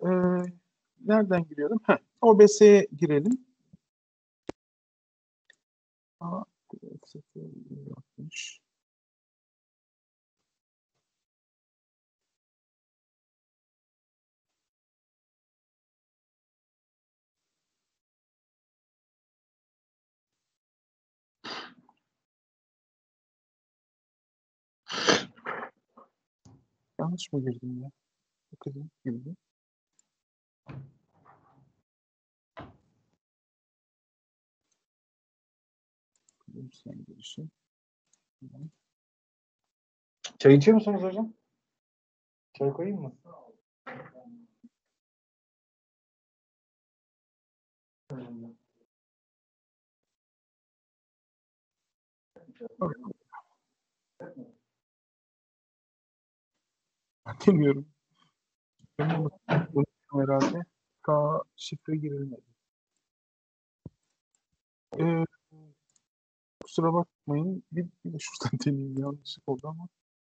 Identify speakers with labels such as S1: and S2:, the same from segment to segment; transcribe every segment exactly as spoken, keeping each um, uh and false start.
S1: Ee, nereden giriyorum? Heh, O B S'ye girelim. Aa, yapmış. Yanlış mı girdim ya? Bakayım girdim. Sen girişim.
S2: Çay içiyor musunuz hocam? Çay koyayım mı?
S1: Bilmiyorum. Ben unuttum herhalde. Ta şifre girilmedi. Ee, kusura bakmayın. Bir, bir de şuradan deneyeyim. Yanlışlık oldu ama.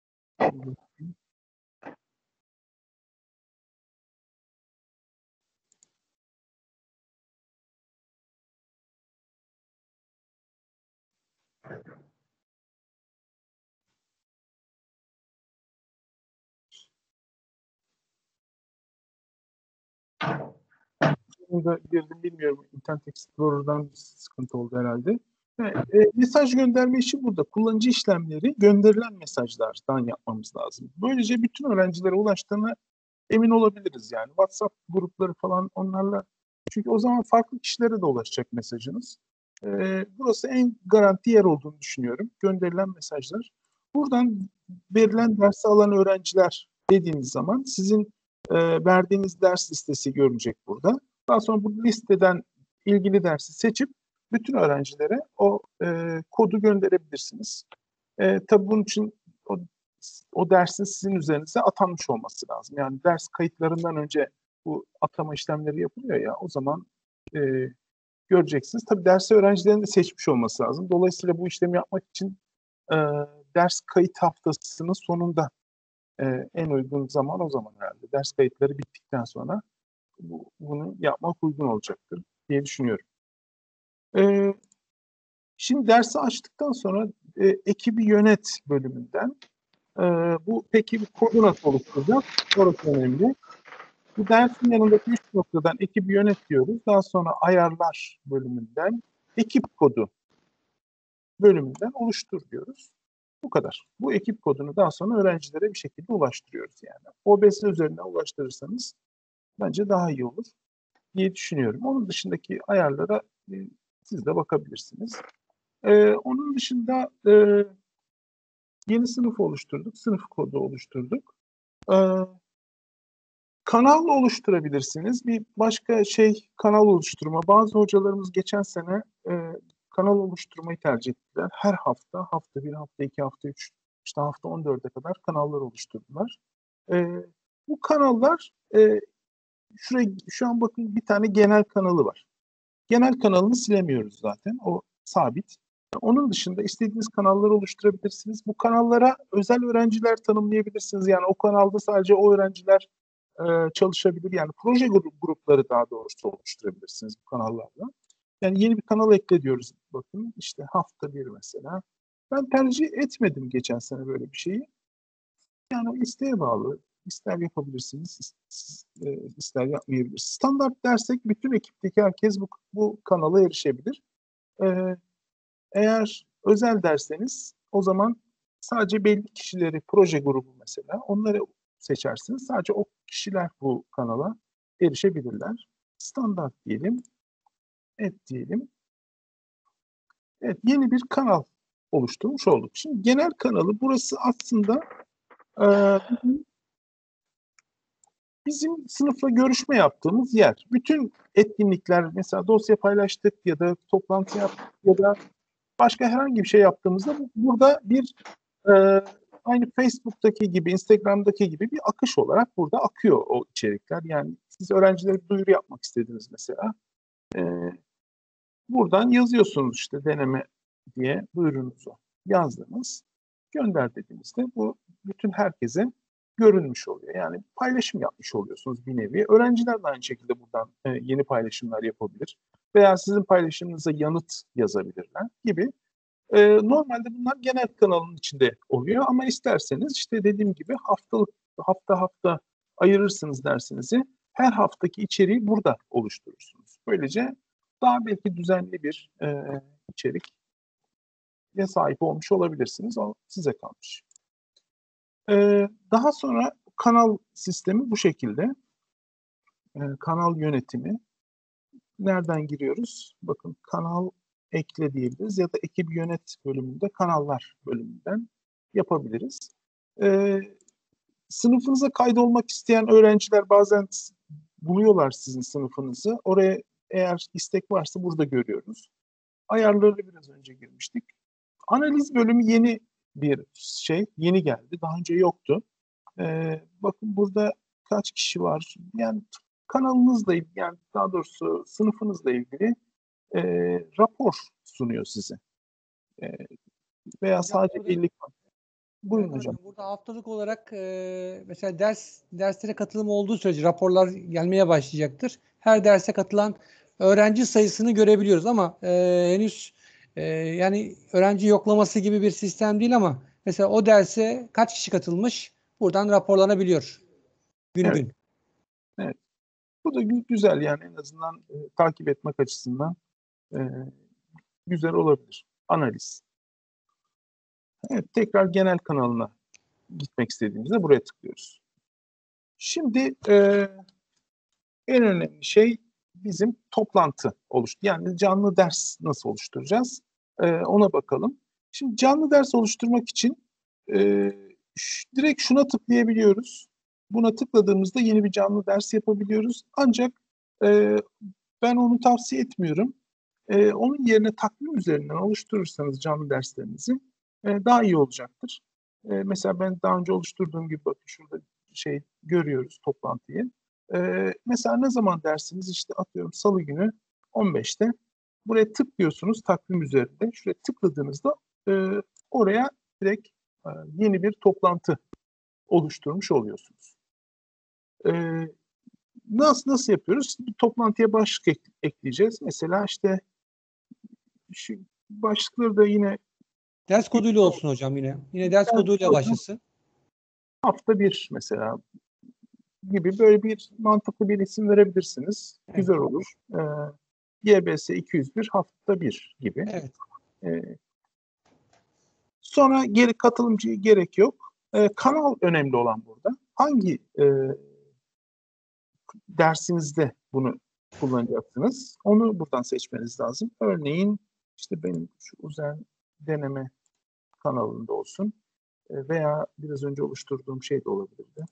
S1: Burada girdim bilmiyorum. İnternet Explorer'dan bir sıkıntı oldu herhalde. Evet, e, mesaj gönderme işi burada. Kullanıcı işlemleri gönderilen mesajlardan yapmamız lazım. Böylece bütün öğrencilere ulaştığına emin olabiliriz yani. WhatsApp grupları falan onlarla. Çünkü o zaman farklı kişilere de ulaşacak mesajınız. E, burası en garanti yer olduğunu düşünüyorum. Gönderilen mesajlar. Buradan verilen dersi alan öğrenciler dediğiniz zaman sizin e, verdiğiniz ders listesi görünecek burada. Daha sonra bu listeden ilgili dersi seçip bütün öğrencilere o e, kodu gönderebilirsiniz. E, tabii bunun için o, o dersin sizin üzerinize atanmış olması lazım. Yani ders kayıtlarından önce bu atama işlemleri yapılıyor ya, o zaman e, göreceksiniz. Tabii dersi öğrencilerin de seçmiş olması lazım. Dolayısıyla bu işlemi yapmak için e, ders kayıt haftasının sonunda e, en uygun zaman o zaman herhalde. Ders kayıtları bittikten sonra bu, bunu yapmak uygun olacaktır diye düşünüyorum. E, şimdi dersi açtıktan sonra e, ekibi yönet bölümünden e, bu peki bir kodu nasıl oluşturacağız? Orası önemli. Bu dersin yanındaki üç noktadan ekibi yönet diyoruz. Daha sonra ayarlar bölümünden ekip kodu bölümünden oluştur diyoruz. Bu kadar. Bu ekip kodunu daha sonra öğrencilere bir şekilde ulaştırıyoruz yani. O B S üzerinden ulaştırırsanız bence daha iyi olur diye düşünüyorum. Onun dışındaki ayarlara e, siz de bakabilirsiniz. E, onun dışında e, yeni sınıf oluşturduk. Sınıf kodu oluşturduk. E, kanal oluşturabilirsiniz. Bir başka şey kanal oluşturma. Bazı hocalarımız geçen sene e, kanal oluşturmayı tercih ettiler. Her hafta, hafta bir, hafta iki, hafta üç, işte hafta on dörde kadar kanallar oluşturdular. E, bu kanallar e, şuraya, şu an bakın bir tane genel kanalı var. Genel kanalını silemiyoruz zaten. O sabit. Onun dışında istediğiniz kanalları oluşturabilirsiniz. Bu kanallara özel öğrenciler tanımlayabilirsiniz. Yani o kanalda sadece o öğrenciler e, çalışabilir. Yani proje grupları daha doğrusu oluşturabilirsiniz bu kanallarla. Yani yeni bir kanal ekle diyoruz. Bakın işte hafta bir mesela. Ben tercih etmedim geçen sene böyle bir şeyi. Yani o isteğe bağlı. İster yapabilirsiniz, ister yapmayabilirsiniz. Standart dersek bütün ekipteki herkes bu, bu kanala erişebilir. Ee, eğer özel derseniz o zaman sadece belli kişileri, proje grubu mesela, onları seçersiniz. Sadece o kişiler bu kanala erişebilirler. Standart diyelim, et diyelim. Evet, yeni bir kanal oluşturmuş olduk. Şimdi genel kanalı burası aslında e, bizim sınıfla görüşme yaptığımız yer. Bütün etkinlikler, mesela dosya paylaştık ya da toplantı yaptık ya da başka herhangi bir şey yaptığımızda burada bir e, aynı Facebook'taki gibi, Instagram'daki gibi bir akış olarak burada akıyor o içerikler. Yani siz öğrencilere duyuru yapmak istediniz mesela. E, buradan yazıyorsunuz işte deneme diye duyurunuzu yazdınız. Gönder dediğinizde bu bütün herkese görünmüş oluyor. Yani paylaşım yapmış oluyorsunuz bir nevi. Öğrenciler de aynı şekilde buradan e, yeni paylaşımlar yapabilir. Veya sizin paylaşımınıza yanıt yazabilirler gibi. E, normalde bunlar genel kanalın içinde oluyor ama isterseniz işte dediğim gibi haftalık hafta hafta ayırırsınız dersinizi. Her haftaki içeriği burada oluşturursunuz. Böylece daha belki düzenli bir e, içeriğe sahip olmuş olabilirsiniz. O size kalmış. E, daha sonra kanal sistemi bu şekilde. E, kanal yönetimi. Nereden giriyoruz? Bakın kanal ekle diyebiliriz ya da ekip yönet bölümünde kanallar bölümünden yapabiliriz. Ee, sınıfınıza kaydolmak isteyen öğrenciler bazen buluyorlar sizin sınıfınızı. Oraya eğer istek varsa burada görüyoruz. Ayarları biraz önce girmiştik. Analiz bölümü yeni bir şey, yeni geldi. Daha önce yoktu. Ee, bakın burada kaç kişi var? Yani kanalınızla ilgili, yani daha doğrusu sınıfınızla ilgili e, rapor sunuyor size. E, veya
S3: Hocam
S1: sadece
S3: burada,
S1: birlik. Buyurun
S3: evet
S1: hocam.
S3: hocam, burada haftalık olarak e, mesela ders derslere katılım olduğu sürece raporlar gelmeye başlayacaktır. Her derse katılan öğrenci sayısını görebiliyoruz ama e, henüz e, yani öğrenci yoklaması gibi bir sistem değil ama mesela o derse kaç kişi katılmış buradan raporlanabiliyor gün
S1: Evet.
S3: gün.
S1: Evet. Bu da gü- güzel, yani en azından e, takip etmek açısından e, güzel olabilir. Analiz. Evet, tekrar genel kanalına gitmek istediğimizde buraya tıklıyoruz. Şimdi e, en önemli şey bizim toplantı oluştu. Yani canlı ders nasıl oluşturacağız? E, ona bakalım. Şimdi canlı ders oluşturmak için e, ş- direkt şuna tıklayabiliyoruz. Buna tıkladığımızda yeni bir canlı ders yapabiliyoruz. Ancak e, ben onu tavsiye etmiyorum. E, onun yerine takvim üzerinden oluşturursanız canlı derslerinizi e, daha iyi olacaktır. E, mesela ben daha önce oluşturduğum gibi bakın şurada şey görüyoruz toplantıyı. E, mesela ne zaman dersiniz? İşte atıyorum salı günü on beşte. Buraya tıklıyorsunuz takvim üzerinde. Şuraya tıkladığınızda e, oraya direkt e, yeni bir toplantı oluşturmuş oluyorsunuz. E, nasıl nasıl yapıyoruz? İşte bir toplantıya başlık ek- ekleyeceğiz. Mesela işte şu başlıkları da yine
S3: Ders koduyla olsun hocam yine. Yine ders koduyla başlasın.
S1: hafta bir mesela gibi böyle bir mantıklı bir isim verebilirsiniz.
S3: Evet.
S1: Güzel olur. Ee, Y B S iki yüz bir hafta bir gibi.
S3: Evet.
S1: Ee, sonra geri katılımcıya gerek yok. Ee, kanal önemli olan burada. Hangi e, dersinizde bunu kullanacaksınız? Onu buradan seçmeniz lazım. Örneğin işte benim şu Uzen deneme kanalında olsun. E, veya biraz önce oluşturduğum şey de olabilirdi.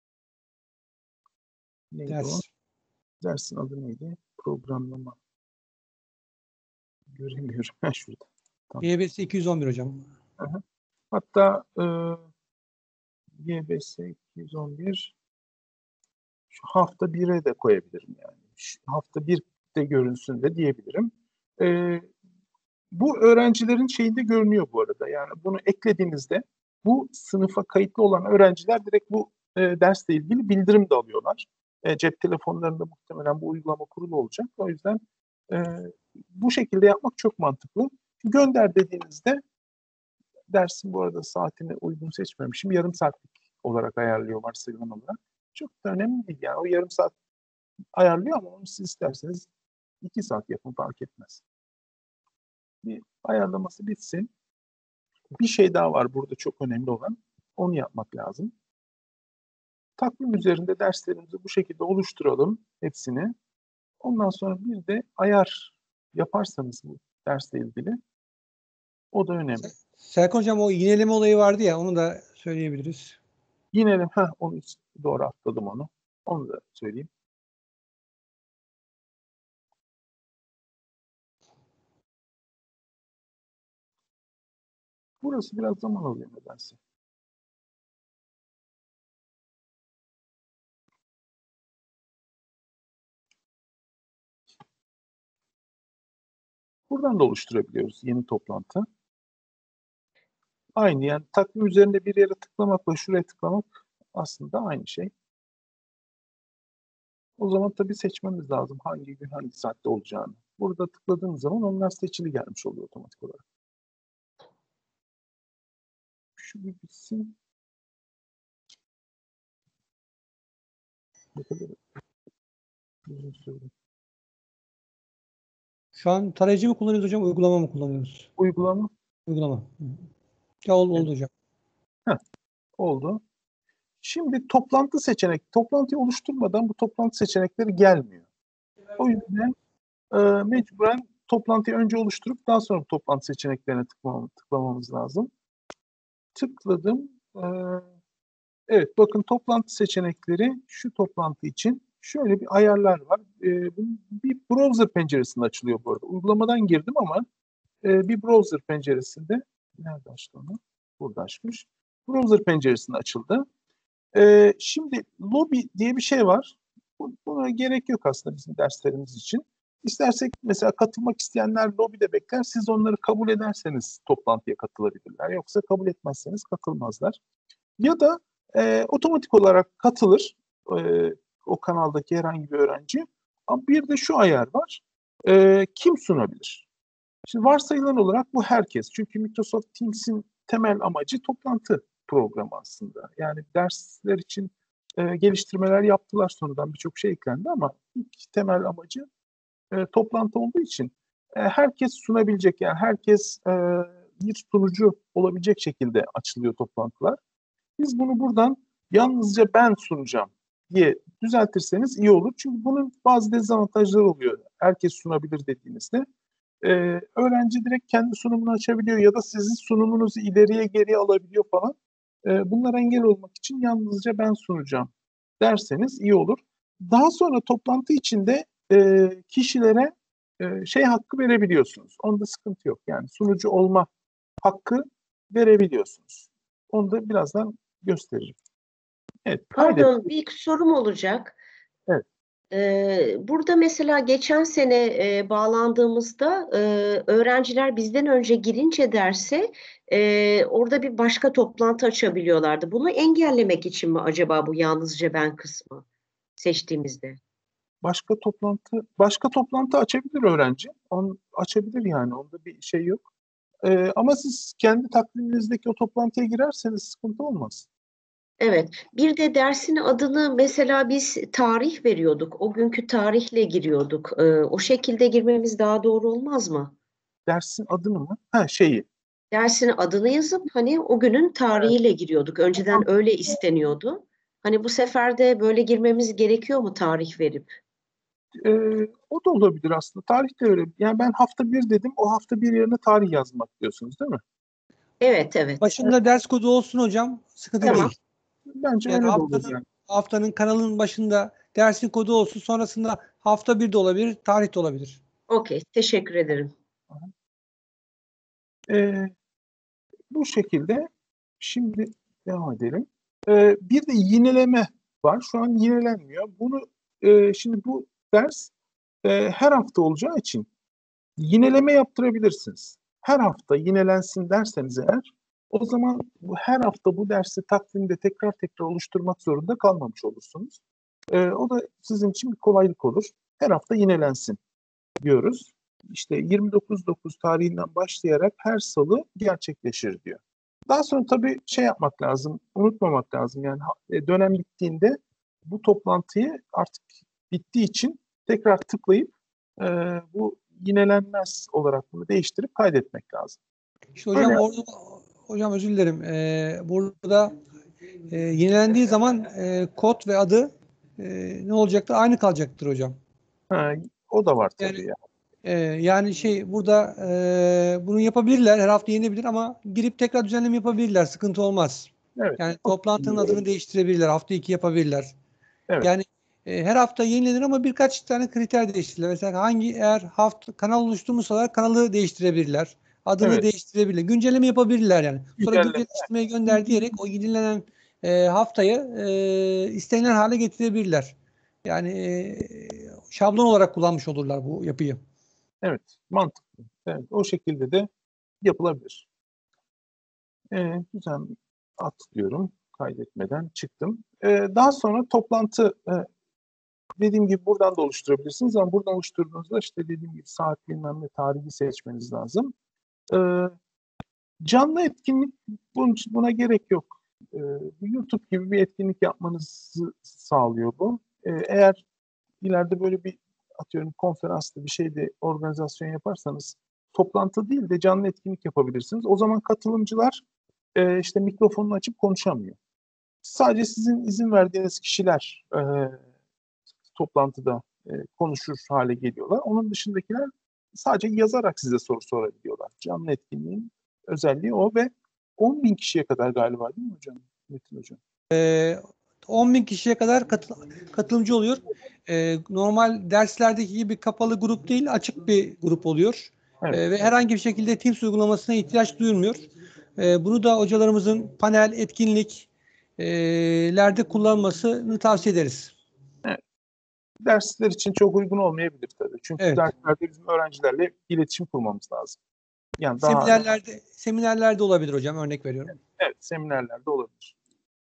S1: Neydi
S3: Ders.
S1: o? Dersin adı neydi? Programlama. Göremiyorum. Ha, şurada. Tamam.
S3: Y B S iki yüz on bir hocam.
S1: Aha. Hatta e, Y B S iki yüz on bir şu hafta bire de koyabilirim yani. Şu hafta bir de görünsün de diyebilirim. E, bu öğrencilerin şeyinde görünüyor bu arada. Yani bunu eklediğinizde bu sınıfa kayıtlı olan öğrenciler direkt bu e, dersle ilgili bildirim de alıyorlar. E, cep telefonlarında muhtemelen bu uygulama kurulu olacak. O yüzden e, bu şekilde yapmak çok mantıklı. Gönder dediğinizde dersin bu arada saatini uygun seçmemişim. Yarım saatlik olarak ayarlıyor varsayılan olarak. Çok da önemli değil yani. O yarım saat ayarlıyor ama onu siz isterseniz iki saat yapın fark etmez. Bir ayarlaması bitsin. Bir şey daha var burada çok önemli olan. Onu yapmak lazım. Takvim üzerinde derslerimizi bu şekilde oluşturalım hepsini. Ondan sonra bir de ayar yaparsanız bu dersle ilgili o da önemli.
S3: Serkan hocam o yineleme olayı vardı ya onu da söyleyebiliriz.
S1: Yine ha onu doğru atladım onu. Onu da söyleyeyim. Burası biraz zaman alıyor nedense. Buradan da oluşturabiliyoruz yeni toplantı. Aynı yani takvim üzerinde bir yere tıklamakla şuraya tıklamak aslında aynı şey. O zaman tabii seçmemiz lazım hangi gün hangi saatte olacağını. Burada tıkladığımız zaman onlar seçili gelmiş oluyor otomatik olarak. Şu bir bitsin. Ne kadar uzun sürdü.
S3: Şu an tarayıcı mı kullanıyoruz hocam, uygulama mı kullanıyoruz?
S1: Uygulama.
S3: Uygulama. Hı. Ya oldu, oldu hocam.
S1: Heh, oldu. Şimdi toplantı seçenek. Toplantıyı oluşturmadan bu toplantı seçenekleri gelmiyor. O yüzden e, mecburen toplantıyı önce oluşturup daha sonra toplantı seçeneklerine tıklamamız, tıklamamız lazım. Tıkladım. E, evet, bakın toplantı seçenekleri şu toplantı için şöyle bir ayarlar var. E, bunun bir browser penceresinde açılıyor bu arada. Uygulamadan girdim ama e, bir browser penceresinde, nerede açtı onu? Burada açmış. Browser penceresinde açıldı. E, şimdi lobby diye bir şey var. Bu- Buna gerek yok aslında bizim derslerimiz için. İstersek mesela katılmak isteyenler lobby'de bekler. Siz onları kabul ederseniz toplantıya katılabilirler. Yoksa kabul etmezseniz katılmazlar. Ya da e, otomatik olarak katılır e, o kanaldaki herhangi bir öğrenci. Ama bir de şu ayar var. E, kim sunabilir? Şimdi varsayılan olarak bu herkes. Çünkü Microsoft Teams'in temel amacı toplantı programı aslında. Yani dersler için e, geliştirmeler yaptılar, sonradan birçok şey eklendi ama ilk temel amacı e, toplantı olduğu için e, herkes sunabilecek, yani herkes e, bir sunucu olabilecek şekilde açılıyor toplantılar. Biz bunu buradan yalnızca ben sunacağım diye düzeltirseniz iyi olur. Çünkü bunun bazı dezavantajları oluyor. Herkes sunabilir dediğinizde. Ee, öğrenci direkt kendi sunumunu açabiliyor ya da sizin sunumunuzu ileriye geriye alabiliyor falan. Ee, bunlara engel olmak için yalnızca ben sunacağım derseniz iyi olur. Daha sonra toplantı içinde e, kişilere e, şey hakkı verebiliyorsunuz. Onda sıkıntı yok. Yani sunucu olma hakkı verebiliyorsunuz. Onu da birazdan göstereceğim. Evet, kaydet.
S4: Pardon, bir sorum olacak.
S1: Evet.
S4: Ee, burada mesela geçen sene e, bağlandığımızda e, öğrenciler bizden önce girince derse e, orada bir başka toplantı açabiliyorlardı. Bunu engellemek için mi acaba bu yalnızca ben kısmı seçtiğimizde?
S1: Başka toplantı başka toplantı açabilir öğrenci. On, açabilir yani. Onda bir şey yok. Ee, ama siz kendi takviminizdeki o toplantıya girerseniz sıkıntı olmaz.
S4: Evet. Bir de dersin adını mesela biz tarih veriyorduk. O günkü tarihle giriyorduk. Ee, o şekilde girmemiz daha doğru olmaz mı?
S1: Dersin adını mı? Ha, şeyi.
S4: Dersin adını yazıp hani o günün tarihiyle giriyorduk. Önceden öyle isteniyordu. Hani bu sefer de böyle girmemiz gerekiyor mu tarih verip?
S1: Ee, o da olabilir aslında. Tarih de öyle. Yani ben hafta bir dedim. O hafta bir yerine tarih yazmak diyorsunuz değil mi?
S4: Evet, evet.
S3: Başında ders kodu olsun hocam, sıkıntı
S4: Tamam.
S3: değil.
S1: Bence
S3: Yani
S1: öyle de olur
S3: haftanın,
S1: yani.
S3: haftanın kanalının başında dersin kodu olsun, sonrasında hafta bir de olabilir, tarih de olabilir.
S4: Okey. Teşekkür ederim.
S1: Ee, bu şekilde şimdi devam edelim. Ee, bir de yineleme var. Şu an yinelenmiyor. Bunu e, şimdi bu ders e, her hafta olacağı için yineleme yaptırabilirsiniz. Her hafta yinelensin derseniz eğer, o zaman bu her hafta bu dersi takvimde tekrar tekrar oluşturmak zorunda kalmamış olursunuz. Ee, o da sizin için bir kolaylık olur. Her hafta yinelensin diyoruz. İşte yirmi dokuz dokuz tarihinden başlayarak her salı gerçekleşir diyor. Daha sonra tabii şey yapmak lazım, unutmamak lazım. Yani dönem bittiğinde bu toplantıyı artık bittiği için tekrar tıklayıp e, bu yinelenmez olarak bunu değiştirip kaydetmek lazım.
S3: İşte hocam
S1: Öyle.
S3: orada, hocam özür dilerim. Ee, burada e, yenilendiği zaman e, kod ve adı e, ne olacaktır? Aynı kalacaktır hocam.
S1: Ha, o da var
S3: Yani
S1: tabii ya.
S3: e, yani şey burada e, bunu yapabilirler. Her hafta yenilebilir ama girip tekrar düzenleme yapabilirler. Sıkıntı olmaz.
S1: Evet.
S3: Yani toplantının adını değiştirebilirler. Hafta iki yapabilirler.
S1: Evet.
S3: Yani e, her hafta yenilenir ama birkaç tane kriter değiştirilir. Mesela hangi eğer hafta kanal oluşturmuşsalar kanalı değiştirebilirler. Adını
S1: Evet.
S3: değiştirebilirler. Güncelleme yapabilirler yani. Sonra
S1: Güncelleme.
S3: güncelleştirmeye gönder diyerek o yenilenen e, haftayı e, istenilen hale getirebilirler. Yani e, şablon olarak kullanmış olurlar bu yapıyı.
S1: Evet. Mantıklı. Evet. O şekilde de yapılabilir. Ee, güzel. Atlıyorum. kaydetmeden çıktım. E, daha sonra toplantı e, dediğim gibi buradan da oluşturabilirsiniz ama buradan oluşturduğunuzda işte dediğim gibi saat bilmem ne tarihi seçmeniz lazım. E, canlı etkinlik buna gerek yok. E, YouTube gibi bir etkinlik yapmanızı sağlıyor bu. E, eğer ileride böyle bir atıyorum konferansta bir şeyde organizasyon yaparsanız toplantı değil de canlı etkinlik yapabilirsiniz. O zaman katılımcılar e, işte mikrofonunu açıp konuşamıyor. Sadece sizin izin verdiğiniz kişiler e, toplantıda e, konuşur hale geliyorlar. Onun dışındakiler sadece yazarak size soru sorabiliyorlar. Canlı etkinliğin özelliği o ve on bin kişiye kadar galiba değil mi hocam? Metin hocam.
S3: Ee, on bin kişiye kadar katıl katılımcı oluyor. Ee, normal derslerdeki gibi kapalı grup değil, açık bir grup oluyor.
S1: Evet.
S3: Ee, ve herhangi bir şekilde Teams uygulamasına ihtiyaç duyulmuyor. Ee, bunu da hocalarımızın panel, etkinliklerde kullanmasını tavsiye ederiz.
S1: Evet. Dersler için çok uygun olmayabilir tabii. Çünkü
S3: Evet.
S1: derslerde bizim öğrencilerle iletişim kurmamız lazım. Yani daha
S3: Seminerlerde, seminerlerde olabilir hocam, örnek veriyorum.
S1: Evet, seminerlerde olabilir.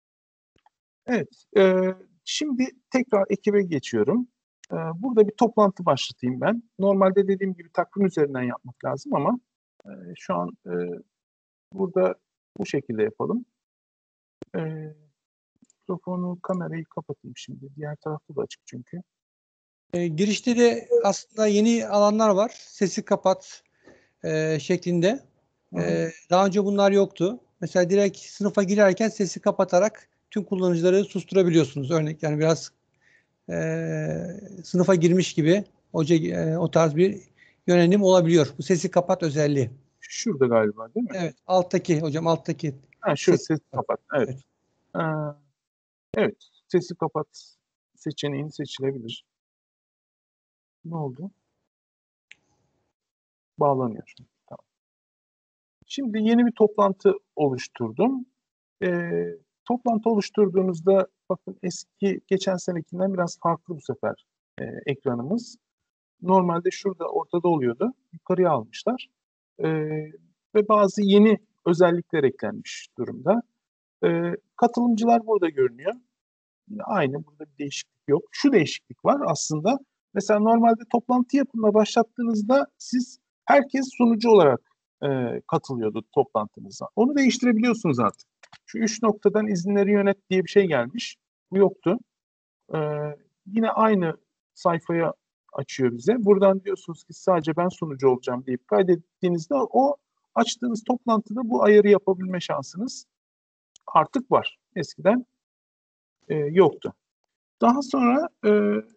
S1: Evet, e, şimdi tekrar ekibe geçiyorum. E, burada bir toplantı başlatayım ben. Normalde dediğim gibi takvim üzerinden yapmak lazım ama e, şu an e, burada bu şekilde yapalım. E, mikrofonu, kamerayı kapatayım şimdi. Diğer tarafta da açık çünkü.
S3: E, girişte de aslında yeni alanlar var. Sesi kapat e, şeklinde. E, daha önce bunlar yoktu. Mesela direkt sınıfa girerken sesi kapatarak tüm kullanıcıları susturabiliyorsunuz. Örnek yani biraz e, sınıfa girmiş gibi hoca e, o tarz bir yönelim olabiliyor. Bu sesi kapat özelliği.
S1: Şurada galiba değil mi?
S3: Evet. Alttaki hocam alttaki.
S1: Ha, şu
S3: Sesi
S1: sesi kapat. Evet.
S3: Evet.
S1: Ee, evet, sesi kapat seçeneğini seçilebilir. Ne oldu? Bağlanıyor. Tamam. Şimdi yeni bir toplantı oluşturdum. Ee, toplantı oluşturduğunuzda bakın eski geçen senekinden biraz farklı bu sefer e, ekranımız. Normalde şurada ortada oluyordu. Yukarıya almışlar. Ee, ve bazı yeni özellikler eklenmiş durumda. Ee, katılımcılar burada görünüyor. Yine aynı, burada bir değişiklik yok. Şu değişiklik var aslında. Mesela normalde toplantı yapımına başlattığınızda siz herkes sunucu olarak e, katılıyordu toplantınıza. Onu değiştirebiliyorsunuz artık. Şu üç noktadan izinleri yönet diye bir şey gelmiş. Bu yoktu. Ee, yine aynı sayfaya açıyor bize. Buradan diyorsunuz ki sadece ben sunucu olacağım deyip kaydettiğinizde o açtığınız toplantıda bu ayarı yapabilme şansınız artık var. Eskiden e, yoktu. Daha sonra e,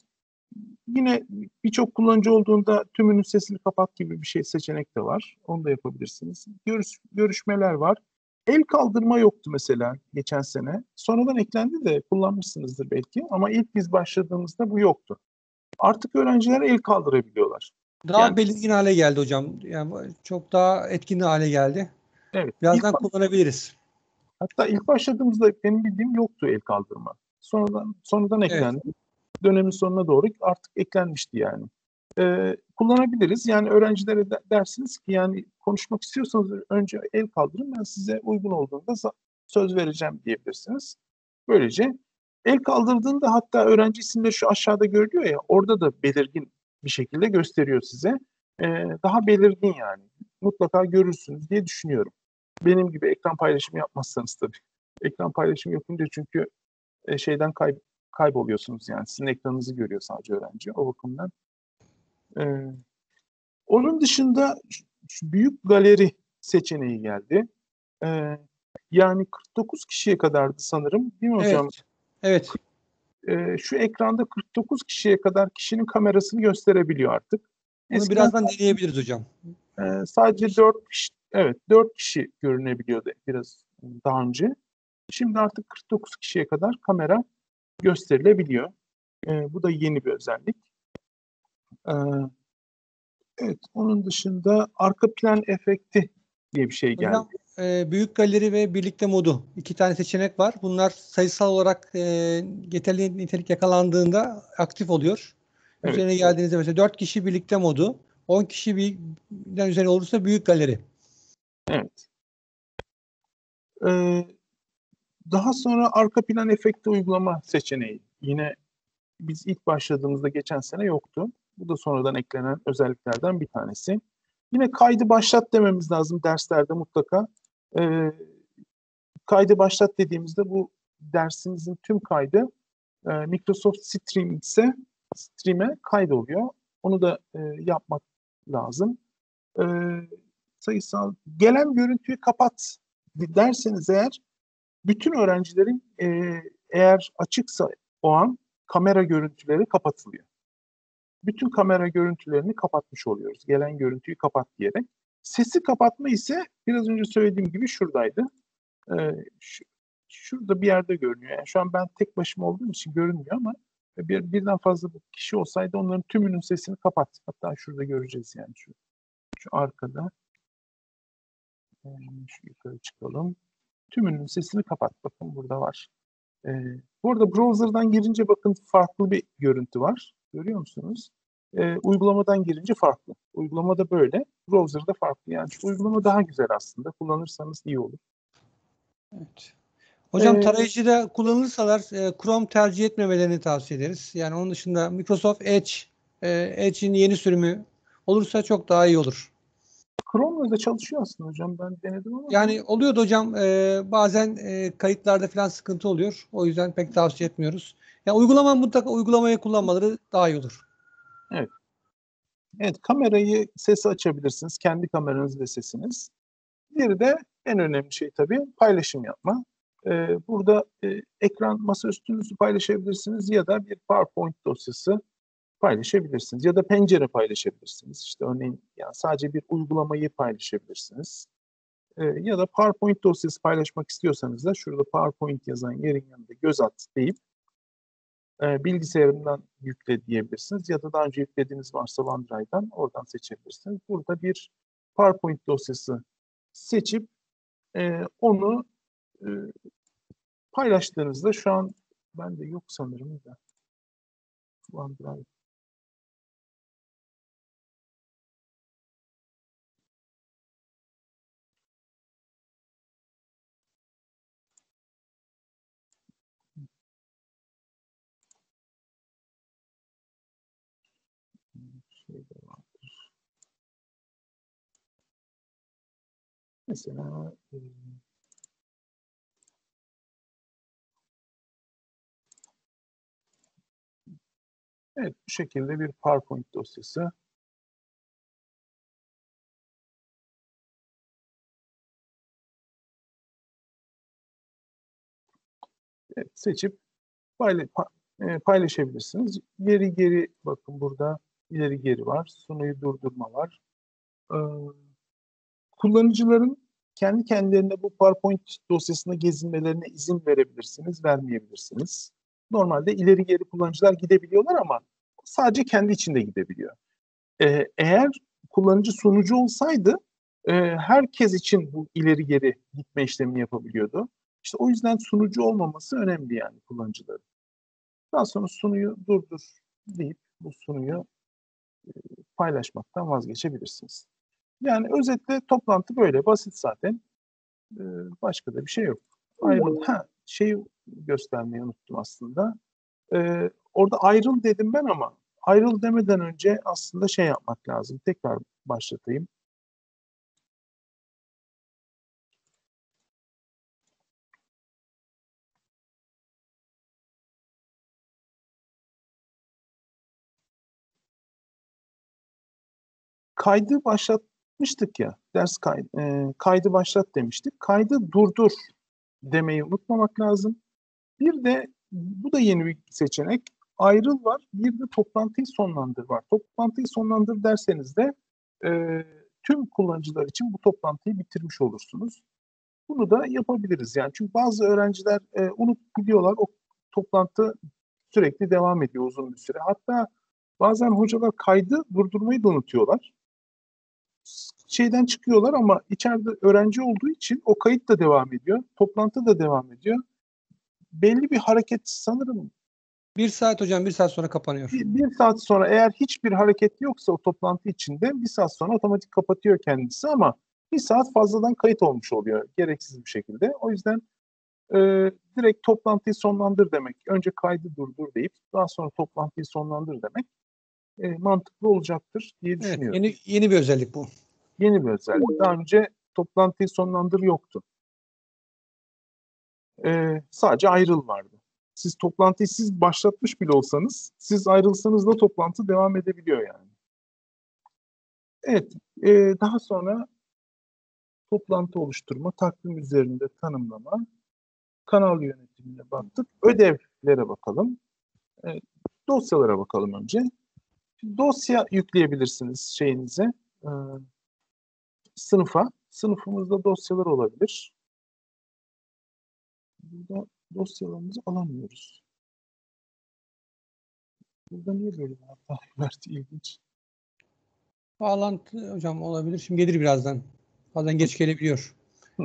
S1: yine birçok kullanıcı olduğunda tümünün sesini kapat gibi bir şey seçenek de var. Onu da yapabilirsiniz. Görüş, görüşmeler var. El kaldırma yoktu mesela geçen sene. Sonradan eklendi de kullanmışsınızdır belki ama ilk biz başladığımızda bu yoktu. Artık öğrenciler el kaldırabiliyorlar.
S3: Daha
S1: Yani,
S3: belirgin hale geldi hocam. Yani çok daha etkin hale geldi.
S1: evet.
S3: Birazdan
S1: İlk,
S3: kullanabiliriz.
S1: hatta ilk başladığımızda benim bildiğim yoktu el kaldırma. Sonradan sonradan eklendi.
S3: Evet.
S1: Dönemin sonuna doğru artık eklenmişti yani. Ee, kullanabiliriz. Yani öğrencilere de, dersiniz ki yani konuşmak istiyorsanız önce el kaldırın, ben size uygun olduğunda söz vereceğim diyebilirsiniz. Böylece el kaldırdığında hatta öğrenci isimleri şu aşağıda görülüyor ya, orada da belirgin bir şekilde gösteriyor size. Ee, daha belirgin yani. Mutlaka görürsünüz diye düşünüyorum. Benim gibi ekran paylaşımı yapmazsanız tabii. Ekran paylaşımı yapınca çünkü e, şeyden kay, kayboluyorsunuz yani. Sizin ekranınızı görüyor sadece öğrenci. O bakımdan. Ee, onun dışında şu büyük galeri seçeneği geldi. Ee, yani kırk dokuz kişiye kadardı sanırım. Değil mi hocam?
S3: Evet. Evet.
S1: Ee, şu ekranda kırk dokuz kişiye kadar kişinin kamerasını gösterebiliyor artık.
S3: Onu
S1: Eskiden
S3: birazdan deneyebiliriz hocam.
S1: e, sadece dört kişi, evet dört kişi görünebiliyordu biraz daha önce. Şimdi artık kırk dokuz kişiye kadar kamera gösterilebiliyor. Ee, bu da yeni bir özellik. Ee, evet, onun dışında arka plan efekti diye bir şey geldi.
S3: Hocam e, büyük galeri ve birlikte modu. İki tane seçenek var. Bunlar sayısal olarak e, yeterli nitelik yakalandığında aktif oluyor.
S1: Evet.
S3: Üzerine geldiğinizde mesela dört kişi birlikte modu. on kişi birden üzerine olursa büyük galeri.
S1: Evet. Ee, Daha sonra arka plan efekti uygulama seçeneği. Yine biz ilk başladığımızda geçen sene yoktu. Bu da sonradan eklenen özelliklerden bir tanesi. Yine kaydı başlat dememiz lazım derslerde mutlaka. Ee, kaydı başlat dediğimizde bu dersimizin tüm kaydı e, Microsoft Stream ise Stream'e kaydoluyor. Onu da e, yapmak lazım. E, sayısal gelen görüntüyü kapat derseniz eğer bütün öğrencilerin e, eğer açıksa o an kamera görüntüleri kapatılıyor. Bütün kamera görüntülerini kapatmış oluyoruz. Gelen görüntüyü kapat diyerek. Sesi kapatma ise biraz önce söylediğim gibi şuradaydı. Ee, şu, şurada bir yerde görünüyor. Yani şu an ben tek başıma olduğum için görünmüyor ama bir, birden fazla kişi olsaydı onların tümünün sesini kapat. Hatta şurada göreceğiz yani şu, şu arkada. Ee, şu yukarı çıkalım. Tümünün sesini kapat. Bakın burada var. Ee, bu arada browser'dan girince bakın farklı bir görüntü var. Görüyor musunuz? Ee, uygulamadan girince farklı. Uygulamada böyle, browser'da farklı. Yani şu uygulama daha güzel aslında. Kullanırsanız iyi olur.
S3: Evet. Hocam
S1: Ee,
S3: tarayıcıda kullanılırsalar e, Chrome tercih etmemelerini tavsiye ederiz. Yani onun dışında Microsoft Edge, e, Edge'in yeni sürümü olursa çok daha iyi olur.
S1: Chrome'la da çalışıyor aslında hocam. Ben denedim ama.
S3: Yani oluyordu hocam e, bazen e, kayıtlarda falan sıkıntı oluyor. O yüzden pek tavsiye etmiyoruz. Yani uygulama mutlaka uygulamayı kullanmaları daha iyi olur.
S1: Evet. Evet, kamerayı, sesi açabilirsiniz. Kendi kameranız ve sesiniz. Diğeri de en önemli şey tabii paylaşım yapma. Ee, burada e, ekran masaüstünüzü paylaşabilirsiniz ya da bir PowerPoint dosyası paylaşabilirsiniz. Ya da pencere paylaşabilirsiniz. İşte örneğin yani sadece bir uygulamayı paylaşabilirsiniz. Ee, ya da PowerPoint dosyası paylaşmak istiyorsanız da şurada PowerPoint yazan yerin yanında göz at deyip e, bilgisayarından yükle diyebilirsiniz. Ya da daha önce yüklediğiniz varsa OneDrive'dan oradan seçebilirsiniz. Burada bir PowerPoint dosyası seçip e, onu e, paylaştığınızda şu an bende yok sanırım da OneDrive. Şeyde vardır. Mesela e, evet bu şekilde bir PowerPoint dosyası evet, seçip payla, e, paylaşabilirsiniz. Geri geri bakın burada ileri geri var. Sunuyu durdurma var. Ee, kullanıcıların kendi kendilerine bu PowerPoint dosyasına gezinmelerine izin verebilirsiniz, vermeyebilirsiniz. Normalde ileri geri kullanıcılar gidebiliyorlar ama sadece kendi içinde gidebiliyor. Ee, eğer kullanıcı sunucu olsaydı e, herkes için bu ileri geri gitme işlemini yapabiliyordu. İşte o yüzden sunucu olmaması önemli yani kullanıcıların. Daha sonra sunuyu durdur deyip bu sunuyu e, paylaşmaktan vazgeçebilirsiniz. Yani özetle toplantı böyle basit zaten. Ee, başka da bir şey yok. Ayrıl. Ha, şeyi göstermeyi unuttum aslında. Ee, orada ayrıl dedim ben ama ayrıl demeden önce aslında şey yapmak lazım. Tekrar başlatayım. Kaydı başlatmıştık ya. Ders kaydı, e, kaydı başlat demiştik. Kaydı durdur demeyi unutmamak lazım. Bir de bu da yeni bir seçenek. Ayrıl var. Bir de toplantıyı sonlandır var. Toplantıyı sonlandır derseniz de e, tüm kullanıcılar için bu toplantıyı bitirmiş olursunuz. Bunu da yapabiliriz yani. Çünkü bazı öğrenciler e, unutup gidiyorlar. O toplantı sürekli devam ediyor uzun bir süre. Hatta bazen hocalar kaydı durdurmayı da unutuyorlar. Şeyden çıkıyorlar ama içeride öğrenci olduğu için o kayıt da devam ediyor. Toplantı da devam ediyor. Belli bir hareket sanırım
S3: Bir saat hocam bir saat sonra kapanıyor.
S1: bir, bir saat sonra eğer hiçbir hareket yoksa o toplantı içinde bir saat sonra otomatik kapatıyor kendisi ama bir saat fazladan kayıt olmuş oluyor gereksiz bir şekilde. O yüzden e, direkt toplantıyı sonlandır demek, önce kaydı durdur deyip daha sonra toplantıyı sonlandır demek e, mantıklı olacaktır diye
S3: Evet,
S1: düşünüyorum.
S3: yeni yeni bir özellik bu.
S1: Yeni bir özellik. Daha önce toplantıyı sonlandır yoktu. E, sadece ayrıl vardı. Siz toplantıyı siz başlatmış bile olsanız, siz ayrılsanız da toplantı devam edebiliyor yani. Evet, e, daha sonra toplantı oluşturma, takvim üzerinde tanımlama, kanal yönetimine baktık. Ödevlere bakalım. E, dosyalara bakalım önce. Dosya yükleyebilirsiniz şeyinize, e, sınıfa. Sınıfımızda dosyalar olabilir. Burada dosyalarımızı alamıyoruz. Burada niye böyle bir hata verdi? İlginç.
S3: Bağlantı hocam olabilir. Şimdi gelir birazdan. Bazen geç gelebiliyor.
S1: Hı.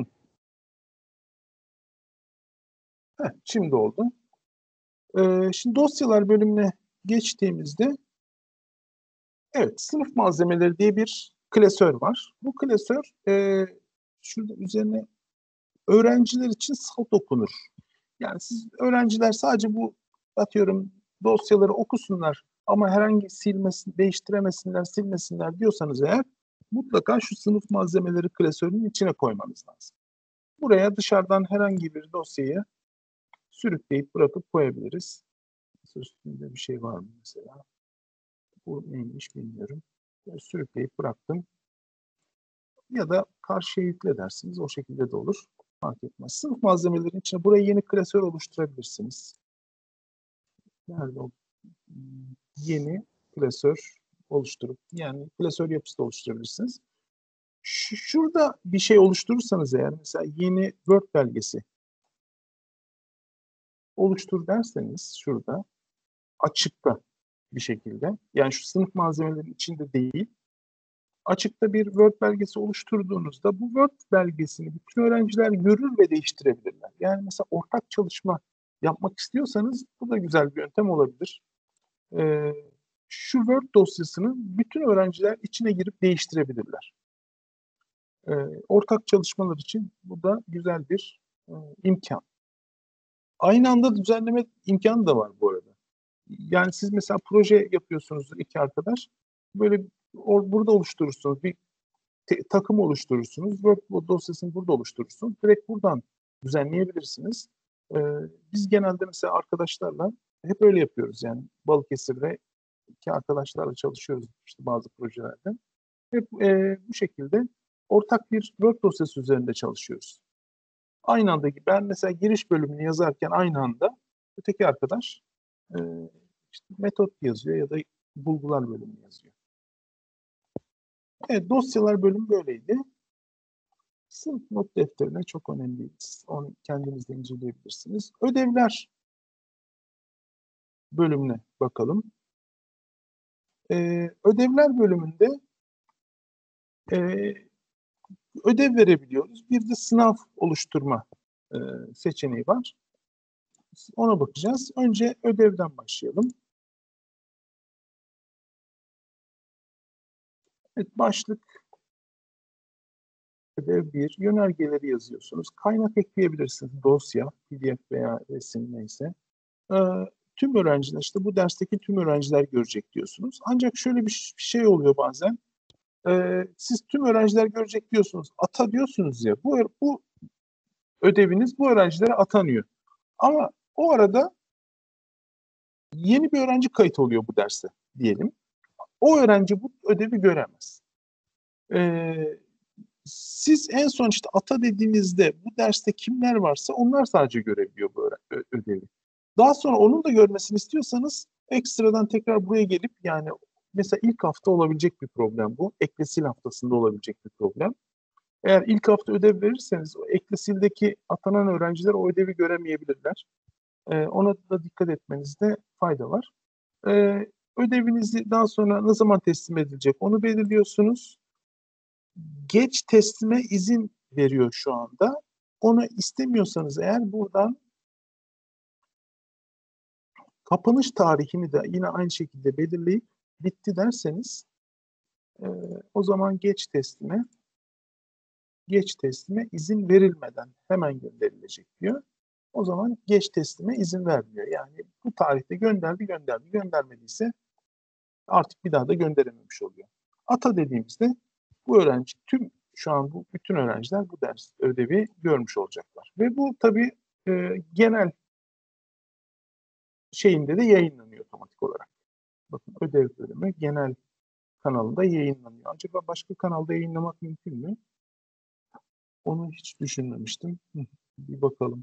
S1: Heh, şimdi oldu. Ee, şimdi dosyalar bölümüne geçtiğimizde evet, sınıf malzemeleri diye bir klasör var. Bu klasör e, şurada üzerine öğrenciler için salt okunur. Yani siz öğrenciler sadece bu atıyorum dosyaları okusunlar ama herhangi silmesin, değiştiremesinler, silmesinler diyorsanız eğer mutlaka şu sınıf malzemeleri klasörünün içine koymanız lazım. Buraya dışarıdan herhangi bir dosyayı sürükleyip bırakıp koyabiliriz. Üstünde bir şey var mı mesela? Bu neymiş bilmiyorum. Böyle sürükleyip bıraktım. Ya da karşıya yükle dersiniz. O şekilde de olur. Fark etmez. Sınıf malzemelerinin içine buraya yeni klasör oluşturabilirsiniz. Nerede o? Yeni klasör oluşturup yani klasör yapısı da oluşturabilirsiniz. Ş- şurada bir şey oluşturursanız eğer mesela yeni Word belgesi oluştur derseniz şurada açıkta bir şekilde yani şu sınıf malzemelerinin içinde değil açıkta bir Word belgesi oluşturduğunuzda bu Word belgesini bütün öğrenciler görür ve değiştirebilirler. Yani mesela ortak çalışma yapmak istiyorsanız bu da güzel bir yöntem olabilir. Ee, şu Word dosyasını bütün öğrenciler içine girip değiştirebilirler. Ee, ortak çalışmalar için bu da güzel bir e, imkan. Aynı anda düzenleme imkanı da var bu arada. Yani siz mesela proje yapıyorsunuz iki arkadaş. Böyle or, burada oluşturursunuz. Bir te, takım oluşturursunuz. Word dosyasını burada oluşturursunuz. Direkt buradan düzenleyebilirsiniz. Ee, biz genelde mesela arkadaşlarla hep öyle yapıyoruz. Yani Balıkesir'de iki arkadaşlarla çalışıyoruz işte bazı projelerde. Hep e, bu şekilde ortak bir Word dosyası üzerinde çalışıyoruz. Aynı anda ben mesela giriş bölümünü yazarken aynı anda öteki arkadaş e, işte metot yazıyor ya da bulgular bölümünü yazıyor. Evet, dosyalar bölümü böyleydi. Sınıf not defterine çok önemli. Onu kendiniz de inceleyebilirsiniz. Ödevler bölümüne bakalım. Ee, ödevler bölümünde e, ödev verebiliyoruz. Bir de sınav oluşturma e, seçeneği var. Ona bakacağız. Önce ödevden başlayalım. Evet, başlık ödev bir. Yönergeleri yazıyorsunuz. Kaynak ekleyebilirsiniz. Dosya, P D F veya resim neyse. Ee, tüm öğrenciler işte bu dersteki tüm öğrenciler görecek diyorsunuz. Ancak şöyle bir şey oluyor bazen. Ee, siz tüm öğrenciler görecek diyorsunuz. Ata diyorsunuz ya. Bu, bu ödeviniz bu öğrencilere atanıyor. Ama o arada yeni bir öğrenci kayıt oluyor bu derse diyelim. O öğrenci bu ödevi göremez. Ee, siz en son işte ata dediğinizde bu derste kimler varsa onlar sadece görebiliyor bu ödevi. Daha sonra onun da görmesini istiyorsanız ekstradan tekrar buraya gelip yani mesela ilk hafta olabilecek bir problem bu. Eklesil haftasında olabilecek bir problem. Eğer ilk hafta ödev verirseniz o eklesildeki atanan öğrenciler o ödevi göremeyebilirler. Ee, ona da dikkat etmenizde fayda var. Ee, ödevinizi daha sonra ne zaman teslim edilecek onu belirliyorsunuz. Geç teslime izin veriyor şu anda. Onu istemiyorsanız eğer buradan kapanış tarihini de yine aynı şekilde belirleyip bitti derseniz e, o zaman geç teslime geç teslime izin verilmeden hemen gönderilecek diyor. O zaman geç teslime izin vermiyor. Yani bu tarihte gönderdi, gönderdi, göndermediyse artık bir daha da gönderememiş oluyor. Ata dediğimizde bu öğrenci tüm şu an bu bütün öğrenciler bu ders ödevi görmüş olacaklar. Ve bu tabii e, genel şeyinde de yayınlanıyor otomatik olarak. Bakın ödev bölümü genel kanalında yayınlanıyor. Acaba başka kanalda yayınlamak mümkün mü? Onu hiç düşünmemiştim. Bir bakalım.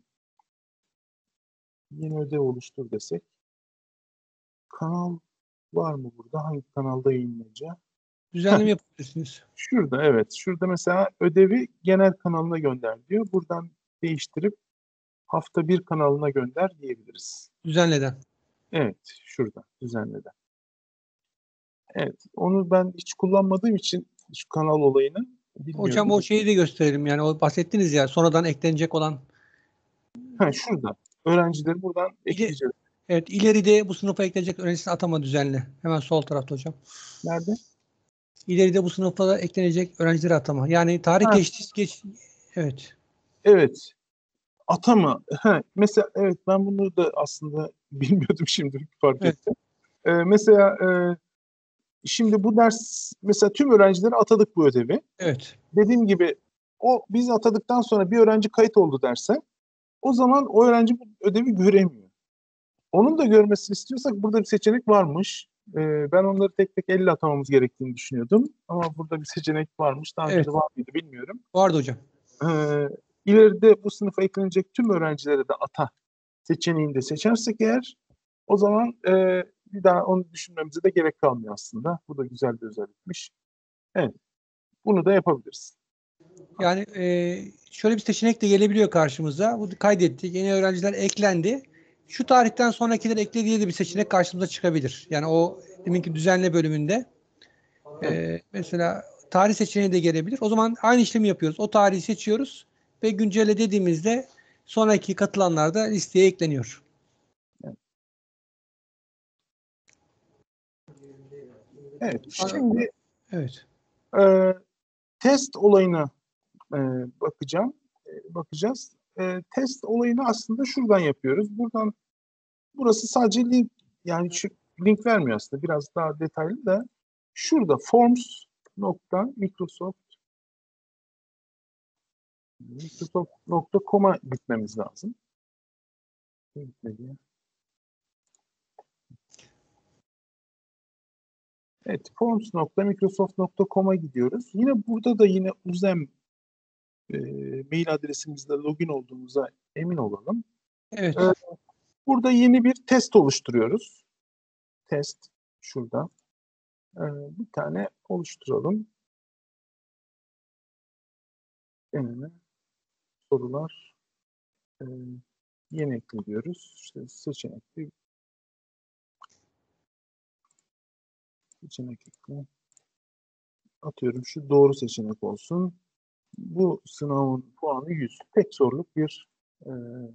S1: Yeni ödev oluştur desek. Kanal var mı burada? Hangi kanalda yayınlanacak?
S3: Düzenleme yapabilirsiniz.
S1: Şurada evet. Şurada mesela ödevi genel kanalına gönder diyor. Buradan değiştirip hafta bir kanalına gönder diyebiliriz.
S3: Düzenleden.
S1: Evet. Şurada. Düzenleden. Evet. Onu ben hiç kullanmadığım için şu kanal olayını bilmiyorum.
S3: Hocam o şeyi de gösterelim. Yani o bahsettiniz ya sonradan eklenecek olan.
S1: Ha, şurada. Öğrencileri buradan ekleyeceğiz.
S3: Evet, ileride bu sınıfa eklenecek öğrencisini atama düzenle. Hemen sol tarafta hocam.
S1: Nerede?
S3: İleride bu sınıfa da eklenecek öğrencileri atama. Yani tarih
S1: Ha.
S3: geçti, geç. Evet.
S1: Evet. Atama. Ha, mesela evet ben bunu da aslında bilmiyordum şimdi fark
S3: Evet.
S1: ettim. Ee, mesela e, şimdi bu ders mesela tüm öğrencilere atadık bu ödevi.
S3: Evet.
S1: Dediğim gibi o biz atadıktan sonra bir öğrenci kayıt oldu derse o zaman o öğrenci bu ödevi göremiyor. Onun da görmesini istiyorsak burada bir seçenek varmış. Ee, ben onları tek tek elle atamamız gerektiğini düşünüyordum. Ama burada bir seçenek varmış. Daha önce
S3: Evet.
S1: de var mıydı bilmiyorum.
S3: Vardı hocam.
S1: Ee, ileride bu sınıfa eklenecek tüm öğrencilere de ata seçeneğini de seçersek eğer o zaman e, bir daha onu düşünmemize de gerek kalmıyor aslında. Bu da güzel bir özellikmiş. Evet. Bunu da yapabiliriz.
S3: Yani e, şöyle bir seçenek de gelebiliyor karşımıza. Bu kaydettik. Yeni öğrenciler eklendi. Şu tarihten sonrakileri ekle diye de bir seçenek karşımıza çıkabilir. Yani o deminki düzenle bölümünde e, mesela tarih seçeneği de gelebilir. O zaman aynı işlemi yapıyoruz. O tarihi seçiyoruz ve güncelle dediğimizde sonraki katılanlar da listeye ekleniyor.
S1: Evet. Şimdi
S3: evet.
S1: e, test olayına e, bakacağım. E, bakacağız. E, test olayını aslında şuradan yapıyoruz. Buradan burası sadece link yani şu link vermiyor aslında. Biraz daha detaylı da şurada forms nokta microsoft microsoft nokta com'a gitmemiz lazım. Evet, forms nokta microsoft nokta com'a gidiyoruz. Yine burada da yine uzem e, mail adresimizle login olduğumuza emin olalım.
S3: Evet.
S1: E, burada yeni bir test oluşturuyoruz. Test şurada. E, bir tane oluşturalım. Deneme sorular e, yeni ekliyoruz. İşte seçenekli seçenek ekle. Atıyorum şu doğru seçenek olsun. Bu sınavın puanı yüz. Tek soruluk bir e,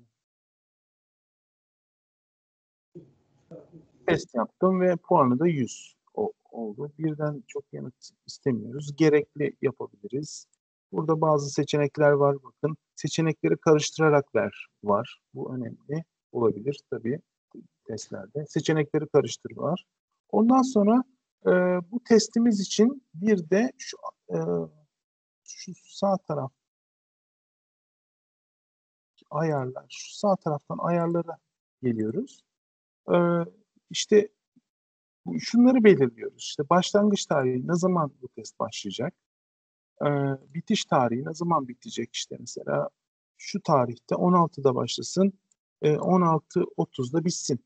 S1: test yaptım ve puanı da yüz oldu. Birden çok yanıt istemiyoruz. Gerekli yapabiliriz. Burada bazı seçenekler var. Bakın seçenekleri karıştırarak ver var. Bu önemli olabilir tabii testlerde. Seçenekleri karıştır var. Ondan sonra e, bu testimiz için bir de şu, e, şu sağ taraf ayarlar. Şu sağ taraftan ayarlara geliyoruz. E, işte şunları belirliyoruz. İşte başlangıç tarihi ne zaman bu test başlayacak? Ee, bitiş tarihi ne zaman bitecek? İşte mesela şu tarihte on altıda başlasın, e, on altı otuzda bitsin.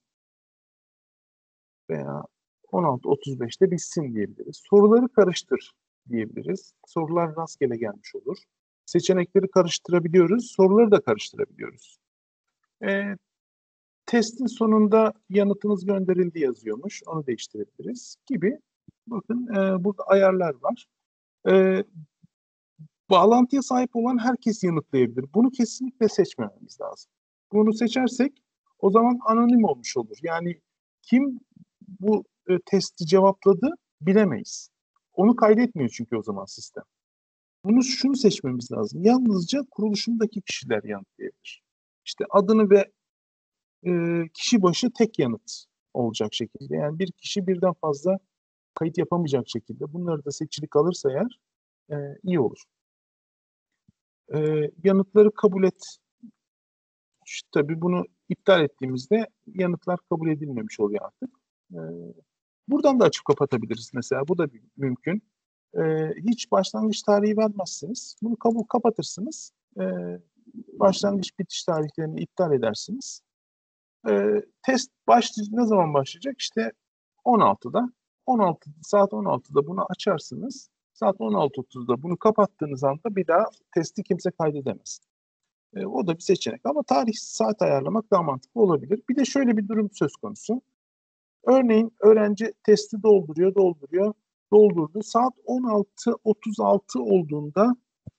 S1: Veya on altı otuz beşte bitsin diyebiliriz. Soruları karıştır diyebiliriz. Sorular rastgele gelmiş olur. Seçenekleri karıştırabiliyoruz, soruları da karıştırabiliyoruz. E, testin sonunda yanıtınız gönderildi yazıyormuş. Onu değiştirebiliriz gibi. Bakın e, burada ayarlar var. E, bağlantıya sahip olan herkes yanıtlayabilir. Bunu kesinlikle seçmememiz lazım. Bunu seçersek o zaman anonim olmuş olur. Yani kim bu e, testi cevapladı bilemeyiz. Onu kaydetmiyor çünkü o zaman sistem. Bunu şunu seçmemiz lazım. Yalnızca kuruluşundaki kişiler yanıtlayabilir. işte adını ve e, kişi başı tek yanıt olacak şekilde. Yani bir kişi birden fazla kayıt yapamayacak şekilde. Bunları da seçili alırsa eğer e, iyi olur. E, yanıtları kabul et. İşte tabii bunu iptal ettiğimizde yanıtlar kabul edilmemiş oluyor artık. E, buradan da açıp kapatabiliriz mesela. Bu da bir, mümkün. E, hiç başlangıç tarihi vermezsiniz. Bunu kabul kapatırsınız. E, başlangıç bitiş tarihlerini iptal edersiniz. E, test başlayacak, ne zaman başlayacak? İşte on altıda. on altı saat on altıda bunu açarsınız. Saat on altı otuzda bunu kapattığınız anda bir daha testi kimse kaydedemez. E, o da bir seçenek. Ama tarih saat ayarlamak daha mantıklı olabilir. Bir de şöyle bir durum söz konusu. Örneğin öğrenci testi dolduruyor, dolduruyor, doldurdu. Saat on altı otuz altı olduğunda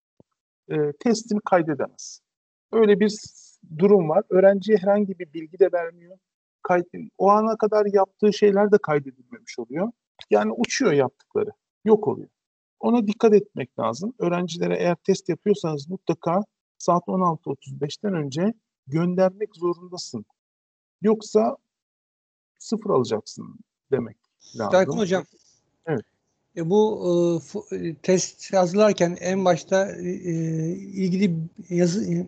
S1: e, testini kaydedemez. Öyle bir durum var. Öğrenciye herhangi bir bilgi de vermiyor. Kayıt, o ana kadar yaptığı şeyler de kaydedilmemiş oluyor. Yani uçuyor yaptıkları, yok oluyor. Ona dikkat etmek lazım. Öğrencilere eğer test yapıyorsanız mutlaka saat on altı otuz beşten önce göndermek zorundasın. Yoksa sıfır alacaksın demek lazım.
S3: Serkan Hocam.
S1: Evet.
S3: E, bu e, test hazırlarken en başta e, ilgili yazı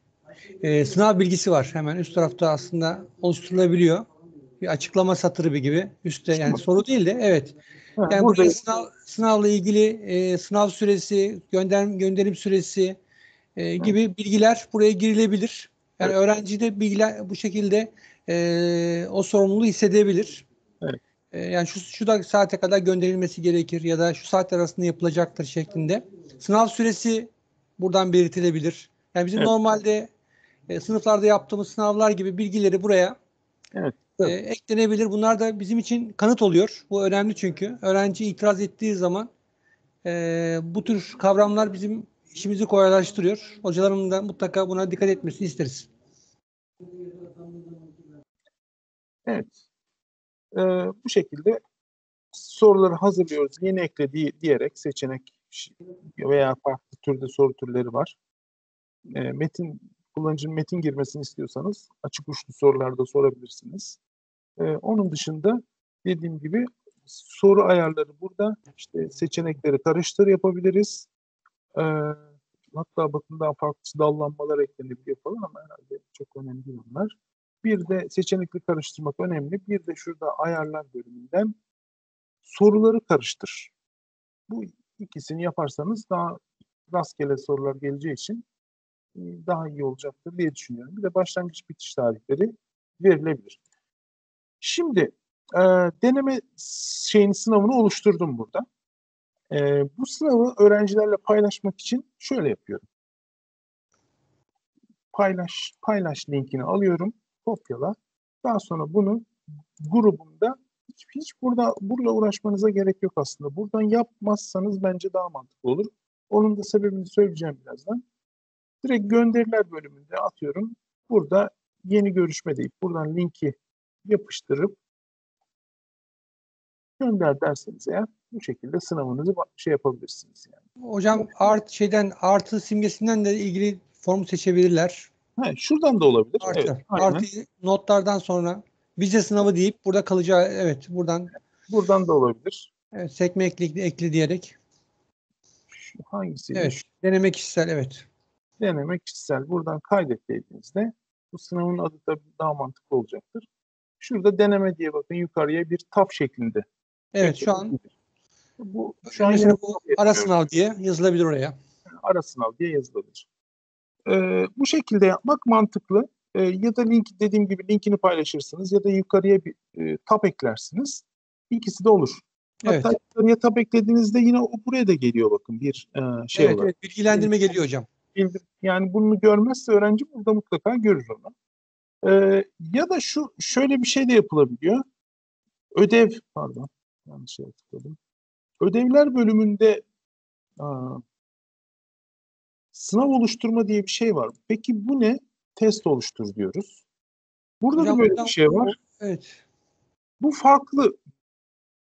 S3: e, sınav bilgisi var. Hemen üst tarafta aslında oluşturulabiliyor. Bir açıklama satırı bir gibi. Üstte yani soru değil de evet.
S1: Ha,
S3: Yani
S1: burada
S3: buraya sınav, sınavla ilgili e, sınav süresi, gönder, gönderim süresi e, gibi bilgiler buraya girilebilir. Yani
S1: evet.
S3: öğrenci de bilgiler bu şekilde e, o sorumluluğu hissedebilir.
S1: Evet.
S3: E, yani şu, şu da saate kadar gönderilmesi gerekir ya da şu saatler arasında yapılacaktır şeklinde. Sınav süresi buradan belirtilebilir. Yani bizim
S1: Evet.
S3: normalde e, sınıflarda yaptığımız sınavlar gibi bilgileri buraya
S1: Evet.
S3: e,
S1: Evet.
S3: eklenebilir. Bunlar da bizim için kanıt oluyor. Bu önemli çünkü. Öğrenci itiraz ettiği zaman e, bu tür kavramlar bizim işimizi kolaylaştırıyor. Hocalarımın da mutlaka buna dikkat etmesini isteriz.
S1: Evet. Ee, bu şekilde soruları hazırlıyoruz. Yeni ekle diye, diyerek seçenek veya farklı türde soru türleri var. E, metin kullanıcının metin girmesini istiyorsanız açık uçlu sorularda sorabilirsiniz. E, onun dışında dediğim gibi soru ayarları burada. İşte seçenekleri karıştır yapabiliriz. E, hatta bakın daha farklı dallanmalar eklenebiliyor falan ama herhalde çok önemli değil onlar. Bir de seçenekli karıştırmak önemli. Bir de şurada ayarlar bölümünden soruları karıştır. Bu ikisini yaparsanız daha rastgele sorular geleceği için daha iyi olacaktır diye düşünüyorum. Bir de başlangıç bitiş tarihleri verilebilir. Şimdi e, deneme şeyini sınavını oluşturdum burada. E, bu sınavı öğrencilerle paylaşmak için şöyle yapıyorum. Paylaş, paylaş linkini alıyorum, kopyala. Daha sonra bunu grubumda hiç, hiç burada burla uğraşmanıza gerek yok aslında. Buradan yapmazsanız bence daha mantıklı olur. Onun da sebebini söyleyeceğim birazdan. Direkt gönderiler bölümünde atıyorum. Burada yeni görüşme deyip buradan linki yapıştırıp gönder derseniz eğer bu şekilde sınavınızı şey yapabilirsiniz yani.
S3: Hocam art şeyden artı simgesinden de ilgili formu seçebilirler.
S1: He, şuradan da olabilir.
S3: Artı,
S1: Evet, aynen.
S3: artı notlardan sonra vize sınavı deyip burada kalacağı evet buradan
S1: buradan da olabilir.
S3: evet, sekme ekli, ekli diyerek.
S1: Şu hangisiydi?
S3: Evet.
S1: Şu,
S3: Deneme kişisel evet.
S1: deneme kişisel. Buradan kaydet dediğinizde bu sınavın adı da daha mantıklı olacaktır. Şurada deneme diye bakın yukarıya bir tab şeklinde.
S3: Evet şu an
S1: bu şu an
S3: mesela bu ara sınav diye yazılabilir oraya.
S1: Ara sınav diye yazılabilir. Ee, bu şekilde yapmak mantıklı. Ee, ya da link dediğim gibi linkini paylaşırsınız ya da yukarıya bir e, tab eklersiniz. İkisi de olur. Hatta
S3: Evet.
S1: yukarıya tab eklediğinizde yine o buraya da geliyor bakın bir e, şey
S3: Evet,
S1: olarak.
S3: evet bilgilendirme geliyor hocam.
S1: Yani bunu görmezse öğrenci burada mutlaka görür onu. Ee, ya da şu şöyle bir şey de yapılabiliyor. Ödev pardon yanlış şey tıkladım. Ödevler bölümünde aa, sınav oluşturma diye bir şey var. Peki bu ne? Test oluştur diyoruz. Burada
S3: Hocam,
S1: da böyle
S3: hocam,
S1: bir şey var.
S3: Evet.
S1: Bu farklı.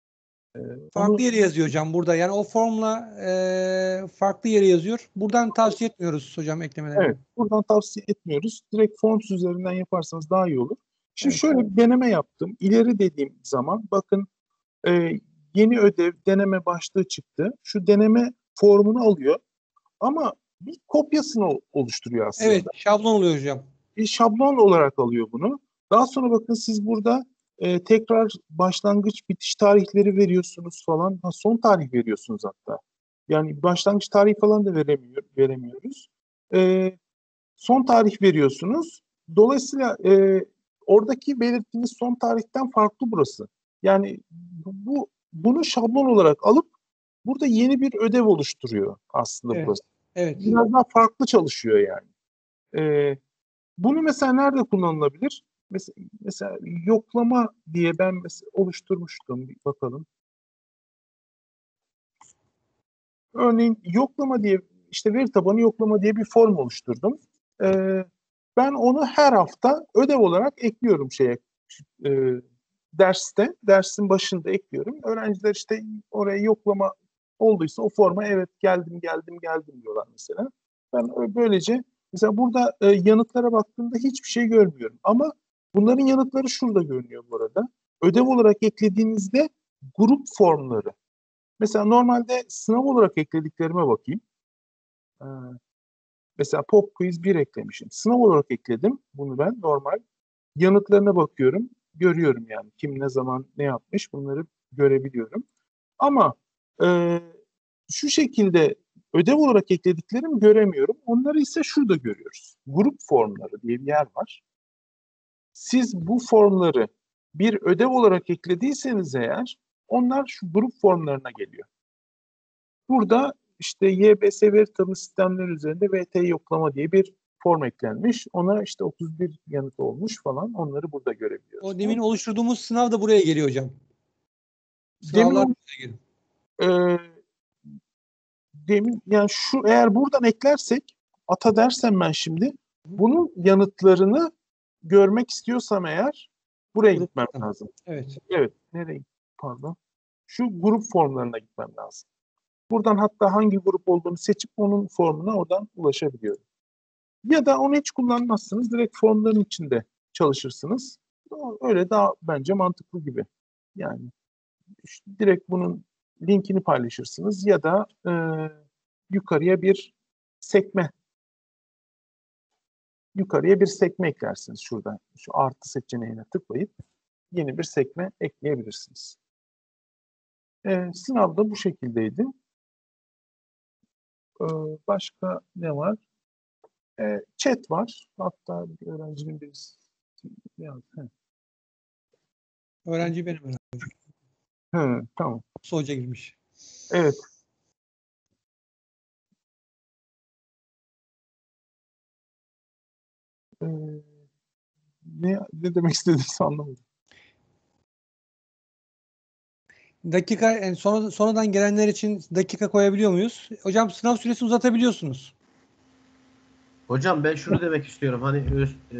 S1: E,
S3: Farklı
S1: onu,
S3: yere yazıyor hocam burada. Yani o formla e, farklı yere yazıyor. Buradan tavsiye etmiyoruz hocam eklemelerini.
S1: evet, buradan tavsiye etmiyoruz. Direkt Forms üzerinden yaparsanız daha iyi olur. Şimdi
S3: Evet.
S1: şöyle bir deneme yaptım. İleri dediğim zaman bakın e, yeni ödev deneme başlığı çıktı. Şu deneme formunu alıyor ama bir kopyasını o- oluşturuyor aslında.
S3: Evet, şablon oluyor hocam.
S1: Bir şablon olarak alıyor bunu. Daha sonra bakın siz burada e, tekrar başlangıç bitiş tarihleri veriyorsunuz falan. Ha, son tarih veriyorsunuz hatta. Yani başlangıç tarihi falan da veremiyor, veremiyoruz. E, son tarih veriyorsunuz. Dolayısıyla e, oradaki belirttiğiniz son tarihten farklı burası. Yani bu bunu şablon olarak alıp burada yeni bir ödev oluşturuyor aslında
S3: Evet.
S1: burası.
S3: Evet.
S1: Biraz daha farklı çalışıyor yani. E, bunu mesela nerede kullanılabilir? Mesela, mesela yoklama diye ben mesela oluşturmuştum. Bir bakalım. Örneğin yoklama diye işte veri tabanı yoklama diye bir form oluşturdum. Ee, ben onu her hafta ödev olarak ekliyorum şeye e, derste. Dersin başında ekliyorum. Öğrenciler işte oraya yoklama olduysa o forma evet geldim geldim geldim diyorlar mesela. Ben böylece mesela burada e, yanıtlara baktığımda hiçbir şey görmüyorum. Ama bunların yanıtları şurada görünüyor bu arada. Ödev olarak eklediğinizde grup formları. Mesela normalde sınav olarak eklediklerime bakayım. Ee, mesela Pop Quiz bir eklemişim. Sınav olarak ekledim bunu ben normal. Yanıtlarına bakıyorum. Görüyorum yani kim ne zaman ne yapmış bunları görebiliyorum. Ama e, şu şekilde ödev olarak eklediklerimi göremiyorum. Onları ise şurada görüyoruz. Grup formları diye bir yer var. Siz bu formları bir ödev olarak eklediyseniz eğer onlar şu grup formlarına geliyor. Burada işte Y B S veri tabanı sistemleri üzerinde V T yoklama diye bir form eklenmiş. Ona işte otuz bir yanıt olmuş falan. Onları burada görebiliyoruz.
S3: O demin oluşturduğumuz sınav da buraya geliyor hocam.
S1: Demin
S3: Sınavlar
S1: o-
S3: buraya geliyor.
S1: e, demin yani şu eğer buradan eklersek ata dersem ben şimdi bunun yanıtlarını görmek istiyorsam eğer buraya
S3: Grup
S1: gitmem
S3: sistem.
S1: lazım.
S3: Evet.
S1: Evet. Nereye? Pardon. Şu grup formlarına gitmem lazım. Buradan hatta hangi grup olduğunu seçip onun formuna oradan ulaşabiliyorum. Ya da onu hiç kullanmazsınız. Direkt formların içinde çalışırsınız. Öyle daha bence mantıklı gibi. Yani işte direkt bunun linkini paylaşırsınız ya da e, yukarıya bir sekme yukarıya bir sekme eklersiniz şuradan. Şu artı seçeneğine tıklayıp yeni bir sekme ekleyebilirsiniz. E, sınavda bu şekildeydi. E, başka ne var? E, chat var. Hatta bir öğrencinin birisi yazdı.
S3: Öğrenci benim öğrencim.
S1: Hı, tamam.
S3: Musa Hoca girmiş.
S1: Evet. Ee, ne, ne demek istediğinizi anlamadım.
S3: Dakika yani sonra, sonradan gelenler için dakika koyabiliyor muyuz? Hocam sınav süresini uzatabiliyorsunuz.
S5: Hocam ben şunu demek istiyorum. Hani öz, e,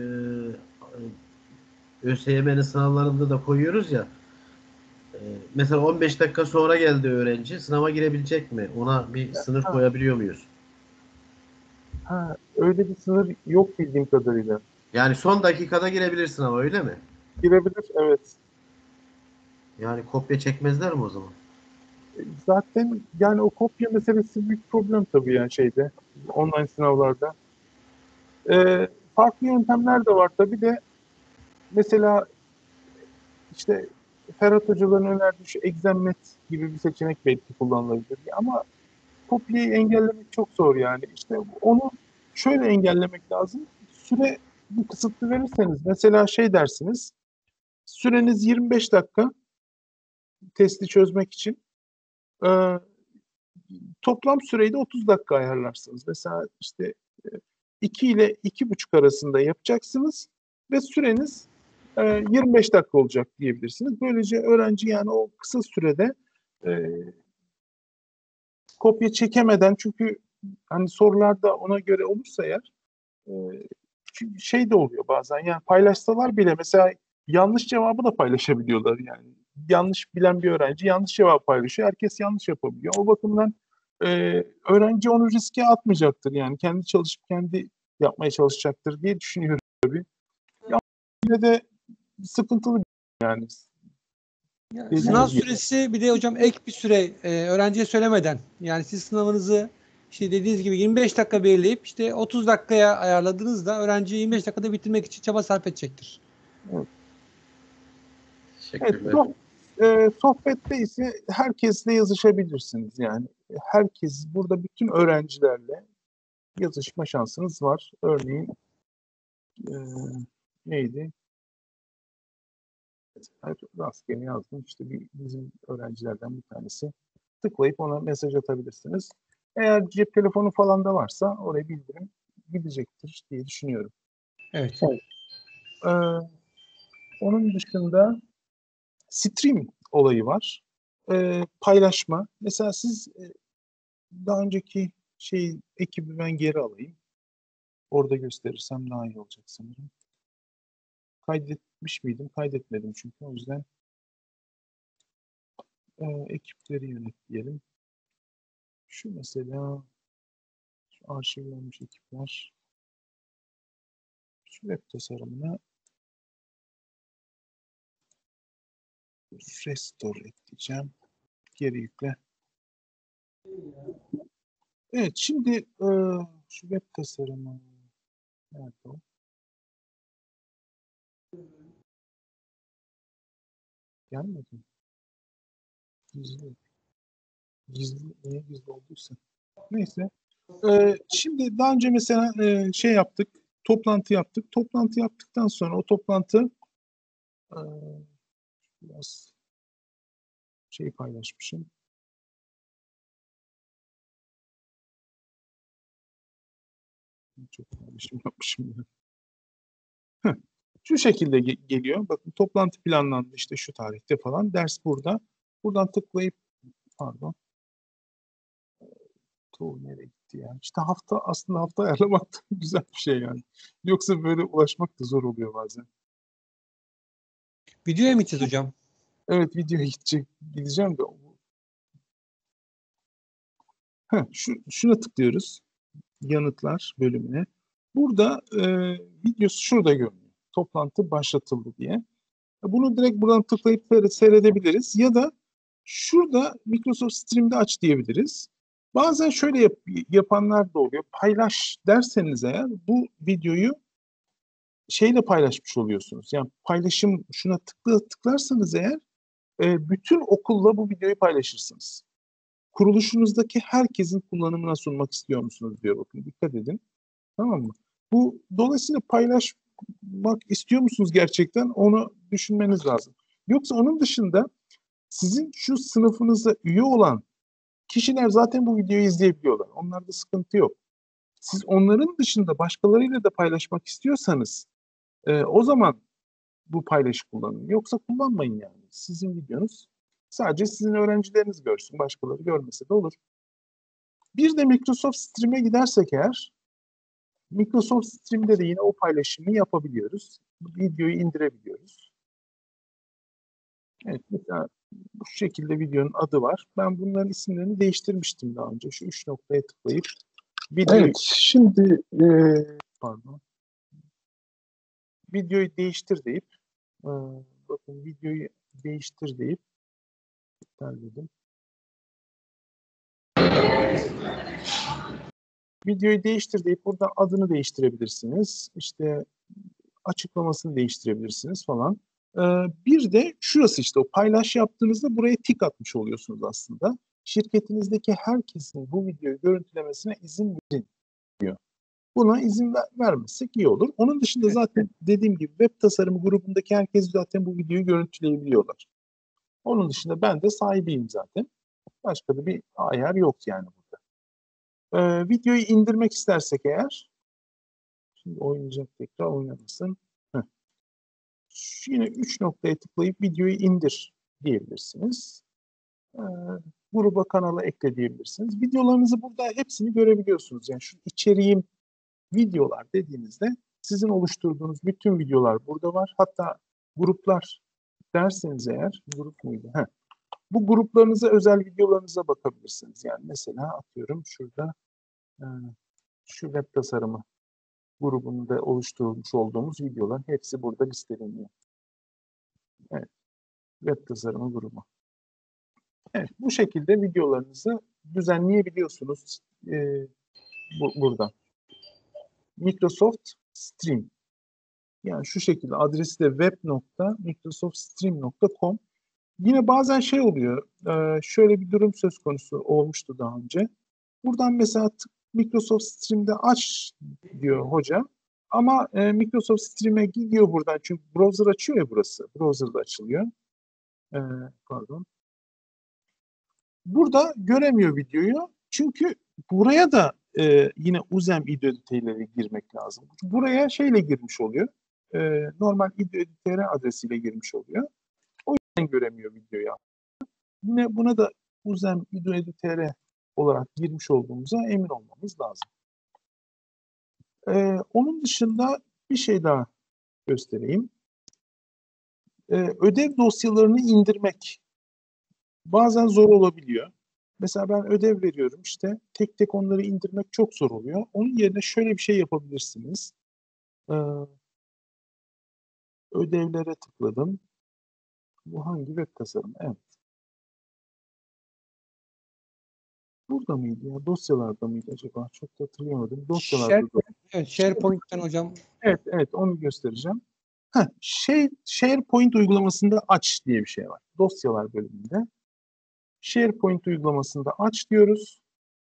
S5: ÖSYM'nin sınavlarında da koyuyoruz ya. E, mesela on beş dakika sonra geldi öğrenci. Sınava girebilecek mi? Ona bir sınır
S1: Ha,
S5: koyabiliyor muyuz?
S1: ha, öyle bir sınır yok bildiğim kadarıyla.
S5: Yani son dakikada girebilir sınava öyle mi?
S1: Girebilir, evet.
S5: Yani kopya çekmezler mi o zaman?
S1: Zaten yani o kopya meselesi büyük problem tabii yani şeyde, online sınavlarda. Ee, farklı yöntemler de var tabii de mesela işte Ferhat Hocaların önerdiği şu Examnet gibi bir seçenek belki kullanılabilir. Ama kopyayı engellemek çok zor yani. İşte onu şöyle engellemek lazım. Süre bir kısıtlı verirseniz mesela şey dersiniz. Süreniz yirmi beş dakika testi çözmek için. Ee, toplam süreyi de otuz dakika ayarlarsınız. Mesela işte iki ile iki buçuk arasında yapacaksınız ve süreniz e, yirmi beş dakika olacak diyebilirsiniz. Böylece öğrenci yani o kısa sürede e, kopya çekemeden çünkü hani sorularda ona göre olursa eğer e, şey de oluyor bazen yani paylaşsalar bile mesela yanlış cevabı da paylaşabiliyorlar yani yanlış bilen bir öğrenci yanlış cevap paylaşıyor. Herkes yanlış yapabiliyor. O bakımdan e, öğrenci onu riske atmayacaktır. Yani kendi çalışıp kendi yapmaya çalışacaktır diye düşünüyorum tabii. Ya yine de sıkıntılı yani.
S3: Ya,
S1: Dediğiniz
S3: sınav
S1: gibi.
S3: süresi bir de hocam ek bir süre e, öğrenciye söylemeden, yani siz sınavınızı işte dediğiniz gibi yirmi beş dakika belirleyip işte otuz dakikaya ayarladığınızda öğrenci yirmi beş dakikada bitirmek için çaba sarf edecektir.
S1: Evet,
S5: Teşekkürler.
S1: soh- e, sohbette ise herkesle yazışabilirsiniz yani. Herkes, burada bütün öğrencilerle yazışma şansınız var. Örneğin e, neydi? Her rastgele yazdım. İşte bir, bizim öğrencilerden bir tanesi. Tıklayıp ona mesaj atabilirsiniz. Eğer cep telefonu falan da varsa oraya bildirim gidecektir diye düşünüyorum.
S3: Evet.
S1: Ee, onun dışında stream olayı var. Ee, paylaşma. Mesela siz e, daha önceki şey ekibi ben geri alayım. Orada gösterirsem daha iyi olacak sanırım. Kaydetmiş miydim? Kaydetmedim çünkü. O yüzden e, ekipleri yönet diyelim. Şu mesela şu arşivlenmiş ekipler. Şu web tasarımına restore et diyeceğim. Geri yükle. Evet, şimdi e, şu web tasarımı nerede o? Gelmedi mi? Gizli. Gizli. Niye gizli olduysa. Neyse. E, şimdi daha önce mesela e, şey yaptık. Toplantı yaptık. Toplantı yaptıktan sonra o toplantı e, biraz şey paylaşmışım. Çok paylaşım yapmışım. Ya. Heh. Şu şekilde ge- geliyor. Bakın toplantı planlandı işte şu tarihte falan. Ders burada. Buradan tıklayıp pardon. Tuğ nereye gitti ya? İşte hafta aslında hafta ayarlamak da güzel bir şey yani. Yoksa böyle ulaşmak da zor oluyor bazen.
S3: Videoya mı gideceğiz hocam?
S1: Evet, videoya gidecek, gideceğim de. Heh, şu, şuna tıklıyoruz. Yanıtlar bölümüne. Burada e, videosu şurada görünüyor. Toplantı başlatıldı diye. Bunu direkt buradan tıklayıp seyredebiliriz. Ya da şurada Microsoft Stream'de aç diyebiliriz. Bazen şöyle yap, yapanlar da oluyor. Paylaş derseniz eğer bu videoyu şeyle paylaşmış oluyorsunuz. Yani paylaşım şuna tıkla, tıklarsanız eğer e, bütün okulla bu videoyu paylaşırsınız. Kuruluşunuzdaki herkesin kullanımına sunmak istiyor musunuz diyor, bakın dikkat edin. Tamam mı? Bu dolayısıyla paylaşmak istiyor musunuz gerçekten, onu düşünmeniz lazım. Yoksa onun dışında sizin şu sınıfınıza üye olan kişiler zaten bu videoyu izleyebiliyorlar. Onlarda sıkıntı yok. Siz onların dışında başkalarıyla da paylaşmak istiyorsanız e, o zaman bu paylaşı kullanın. Yoksa kullanmayın yani. Sizin videonuz sadece sizin öğrencileriniz görsün. Başkaları görmese de olur. Bir de Microsoft Stream'e gidersek eğer, Microsoft Stream'de de yine o paylaşımı yapabiliyoruz. Videoyu indirebiliyoruz. Evet, mesela bu şekilde videonun adı var. Ben bunların isimlerini değiştirmiştim daha önce. Şu üç noktaya tıklayıp videoyu... Evet, şimdi e, pardon. Videoyu değiştir deyip e, bakın videoyu değiştir deyip iptal dedim. Videoyu değiştir deyip buradan adını değiştirebilirsiniz. İşte açıklamasını değiştirebilirsiniz falan. Ee, bir de şurası, işte o paylaş yaptığınızda buraya tik atmış oluyorsunuz aslında. Şirketinizdeki herkesin bu videoyu görüntülemesine izin verin diyor. Buna izin ver, vermezsek iyi olur. Onun dışında zaten dediğim gibi web tasarımı grubundaki herkes zaten bu videoyu görüntüleyebiliyorlar. Onun dışında ben de sahibiyim zaten. Başka da bir ayar yok yani burada. Ee, videoyu indirmek istersek eğer, şimdi oynayacak, tekrar oynamasın. Heh. Yine üç noktaya tıklayıp videoyu indir diyebilirsiniz. Ee, gruba, kanala ekle diyebilirsiniz. Videolarınızı burada hepsini görebiliyorsunuz. Yani şu içeriğim videolar dediğinizde sizin oluşturduğunuz bütün videolar burada var. Hatta gruplar derseniz eğer, grup muydu? Heh. Bu gruplarınıza, özel videolarınıza bakabilirsiniz. Yani mesela atıyorum şurada e, şu web tasarımı grubunda oluşturulmuş olduğumuz videolar hepsi burada listeleniyor. Evet, web tasarımı grubu. Evet, bu şekilde videolarınızı düzenleyebiliyorsunuz e, bu, burada. Microsoft Stream. Yani şu şekilde adresi de web nokta microsoft stream nokta com. Yine bazen şey oluyor, e, şöyle bir durum söz konusu olmuştu daha önce. Buradan mesela Microsoft Stream'de aç diyor hoca. Ama e, Microsoft Stream'e gidiyor buradan. Çünkü browser açıyor ya burası. Browser'da açılıyor. E, pardon. Burada göremiyor videoyu. Çünkü buraya da e, yine Uzem I D E editörüyle girmek lazım. Buraya şeyle girmiş oluyor. E, normal I D E editörü adresiyle girmiş oluyor. O yüzden göremiyor videoyu. Yine buna da Uzem I D E editörü olarak girmiş olduğumuza emin olmamız lazım. Ee, onun dışında bir şey daha göstereyim. Ee, ödev dosyalarını indirmek bazen zor olabiliyor. Mesela ben ödev veriyorum, işte tek tek onları indirmek çok zor oluyor. Onun yerine şöyle bir şey yapabilirsiniz. Ee, ödevlere tıkladım. Bu hangi web tasarımı? Evet. Burada mıydı ya? Dosyalarda mıydı acaba? Çok da hatırlayamadım. Dosyalarda
S3: Share,
S1: da.
S3: evet, SharePoint'ten hocam.
S1: Evet, evet, onu göstereceğim. Heh, şey, SharePoint uygulamasında aç diye bir şey var. Dosyalar bölümünde. SharePoint uygulamasında aç diyoruz.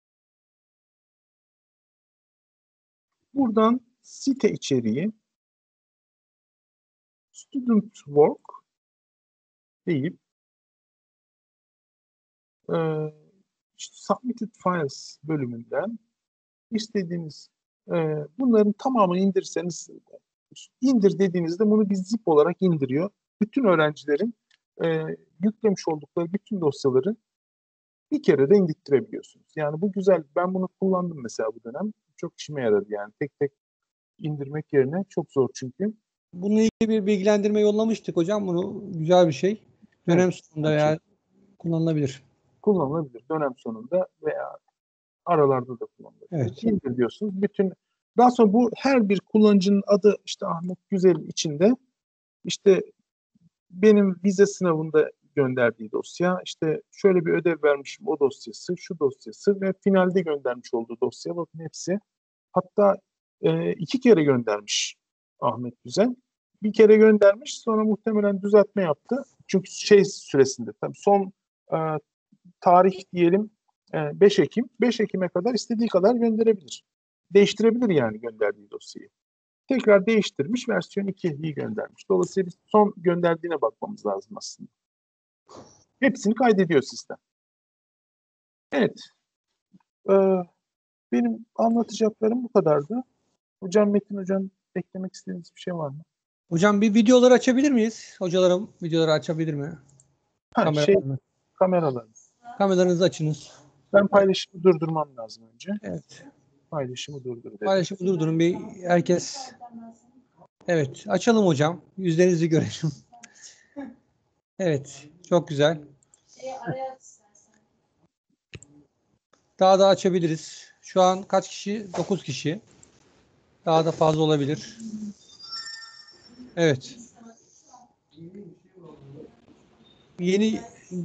S1: Buradan site içeriği student work deyip e, işte submitted files bölümünden istediğiniz e, bunların tamamını indirseniz, indir dediğinizde bunu bir zip olarak indiriyor. Bütün öğrencilerin e, yüklemiş oldukları bütün dosyaları bir kere de indirttirebiliyorsunuz. Yani bu güzel. Ben bunu kullandım mesela bu dönem. Çok işime yaradı yani. Tek tek indirmek yerine çok zor çünkü.
S3: Bununla ilgili bir bilgilendirme yollamıştık hocam. Bunu güzel bir şey. Dönem
S1: Evet,
S3: sonunda veya kullanılabilir.
S1: kullanılabilir. Dönem sonunda veya aralarda da kullanılabilir.
S3: Evet.
S1: İndir diyorsunuz. Bütün daha sonra bu her bir kullanıcının adı işte Ahmet Güzel'in içinde işte benim vize sınavında gönderdiği dosya, işte şöyle bir ödev vermişim o dosyası, şu dosyası ve finalde göndermiş olduğu dosya, bakın hepsi. Hatta e, iki kere göndermiş Ahmet Güzel. Bir kere göndermiş, sonra muhtemelen düzeltme yaptı. Çünkü şey süresinde, tabii son e, tarih diyelim e, beş Ekim. beş Ekim'e kadar istediği kadar gönderebilir. Değiştirebilir yani gönderdiği dosyayı. Tekrar değiştirmiş, versiyon ikiyi göndermiş. Dolayısıyla biz son gönderdiğine bakmamız lazım aslında. Hepsini kaydediyor sistem. Evet. Ee, benim anlatacaklarım bu kadardı. Hocam, Metin Hocam, eklemek istediğiniz bir şey var mı?
S3: Hocam bir videoları açabilir miyiz? Hocalarım videoları açabilir mi?
S1: Ha,
S3: Kameralarını.
S1: şey, kameralar.
S3: Kameralarınızı açınız.
S1: Ben paylaşımı durdurmam lazım önce.
S3: Evet.
S1: Paylaşımı durdur dedim.
S3: Paylaşımı durdurun. Bir herkes. Evet. Açalım hocam. Yüzlerinizi görelim. Evet. Çok güzel. Daha da açabiliriz. Şu an kaç kişi? dokuz kişi. Daha da fazla olabilir. Evet. Yeni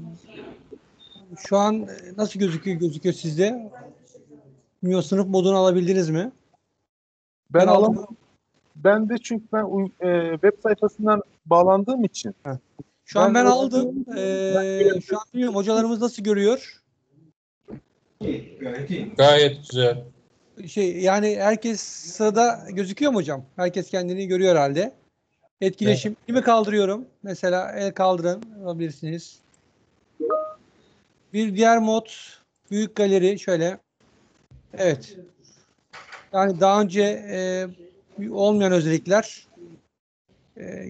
S3: şu an nasıl gözüküyor gözüküyor sizde? Bilmiyorum, sınıf modunu alabildiniz mi?
S1: Ben,
S3: Ben aldım.
S1: alamadım. Ben de çünkü ben e, web sayfasından bağlandığım için.
S3: Şu an ben
S1: Ben-
S3: aldım. Ee, şu an bilmiyorum hocalarımız nasıl görüyor?
S6: Gayet güzel.
S3: Şey yani herkes sırada gözüküyor mu hocam? Herkes kendini görüyor herhalde. Etkileşim. Elimi kaldırıyorum. Mesela el kaldırın alabilirsiniz. Bir diğer mod büyük galeri şöyle. Evet. Yani daha önce e, olmayan özellikler. E,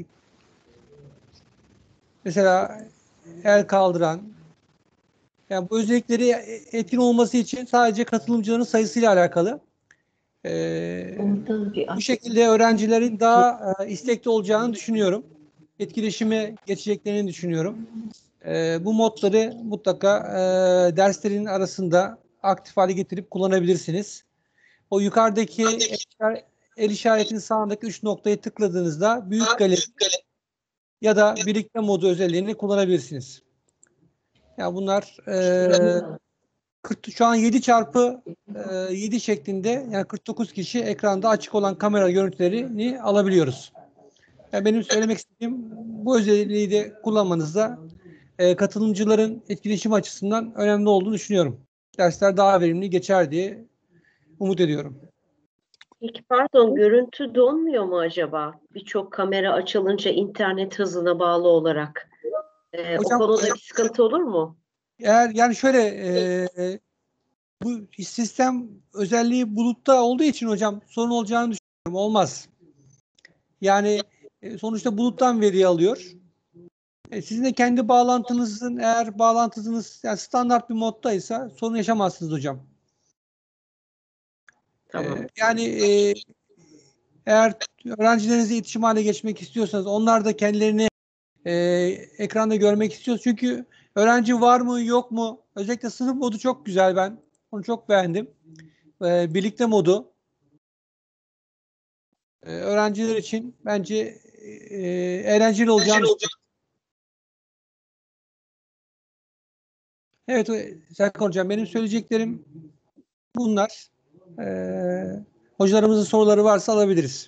S3: mesela el kaldıran. Yani bu özellikleri etkin olması için sadece katılımcıların sayısıyla alakalı. E, bu şekilde öğrencilerin daha e, istekli olacağını düşünüyorum. etkileşime geçeceklerini düşünüyorum. E, bu modları mutlaka e, derslerin arasında aktif hale getirip kullanabilirsiniz. O yukarıdaki el, işaret- el işaretinin sağındaki üç noktayı tıkladığınızda büyük galeri ya da birlikte modu özelliğini kullanabilirsiniz. Yani bunlar e, kırk, şu an yedi çarpı yedi şeklinde, yani kırk dokuz kişi ekranda açık olan kamera görüntülerini alabiliyoruz. Yani benim söylemek istediğim, bu özelliği de kullanmanızda e, katılımcıların etkileşim açısından önemli olduğunu düşünüyorum. Dersler daha verimli geçer diye umut ediyorum.
S4: Peki pardon, görüntü donmuyor mu acaba? Birçok kamera açılınca internet hızına bağlı olarak. Ee,
S3: Hocam,
S4: o konuda bir sıkıntı olur mu?
S3: Eğer yani şöyle e, bu sistem özelliği bulutta olduğu için hocam sorun olacağını düşünüyorum. Olmaz. Yani e, sonuçta buluttan veri alıyor. E, sizin de kendi bağlantınızın, eğer bağlantınız yani standart bir moddaysa sorun yaşamazsınız hocam.
S4: Tamam.
S3: E, yani e, eğer öğrencilerinize iletişim hale geçmek istiyorsanız, onlar da kendilerini e, ekranda görmek istiyoruz. Çünkü öğrenci var mı yok mu? Özellikle sınıf modu çok güzel, ben onu çok beğendim. E, birlikte modu e, öğrenciler için bence e, eğlenceli olacağını. Evet Serkan Hocam, benim söyleyeceklerim bunlar. Ee, hocalarımızın soruları varsa alabiliriz.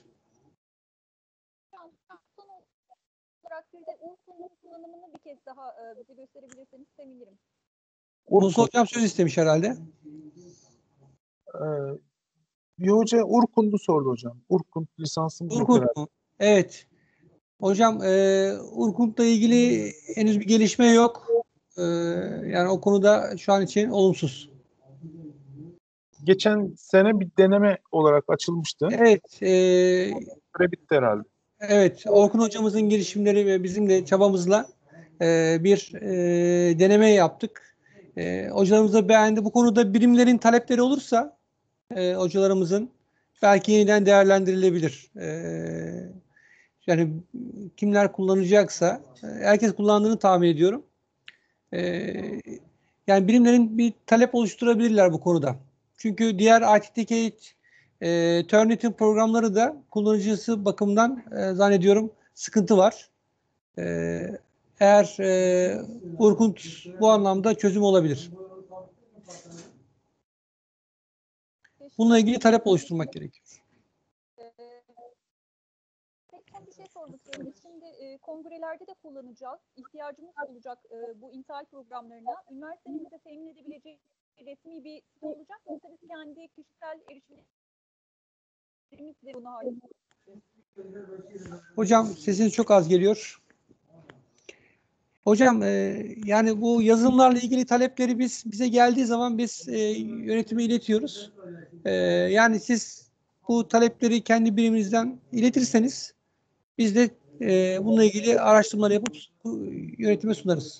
S6: Son olarak bir de Urkun'un kullanımını bir kez daha e, bize gösterebilirseniz sevinirim.
S3: Musa Hocam söz istemiş herhalde.
S1: Ee, bir hoca Urkun'du sordu hocam. Urkun lisansımız yok
S3: Urkun
S1: herhalde.
S3: mu? Evet. Hocam e, Urkun'la ilgili henüz bir gelişme yok. E, yani o konuda şu an için olumsuz.
S1: Geçen sene bir deneme olarak açılmıştı.
S3: Evet. E,
S1: Süre bitti herhalde.
S3: evet. Orkun hocamızın girişimleri ve bizim de çabamızla e, bir e, deneme yaptık. E, hocalarımız da beğendi. Bu konuda birimlerin talepleri olursa e, hocalarımızın belki yeniden değerlendirilebilir. E, yani kimler kullanacaksa, e, herkes kullandığını tahmin ediyorum. E, yani birimlerin bir talep oluşturabilirler bu konuda. Çünkü diğer I T T K e, Turnitin programları da kullanıcısı bakımından e, zannediyorum sıkıntı var. E, eğer e, Urkun bu anlamda çözüm olabilir. Bununla ilgili talep oluşturmak gerekiyor.
S6: Peki son bir şey sormak istiyorum. Şimdi e, kongrelerde de kullanacağız. İhtiyacımız olacak e, bu intihal programlarına. Üniversitenin bize temin edebileceği resmi bir site olacak mı? Yoksa biz kendi kişisel erişimlerimizle bunu halledeceğiz.
S3: Hocam sesiniz çok az geliyor. Hocam e, yani bu yazılımlarla ilgili talepleri biz bize geldiği zaman biz e, yönetime iletiyoruz. E, yani siz bu talepleri kendi biriminizden iletirseniz biz de e, bununla ilgili araştırmalar yapıp bu yönetime sunarız.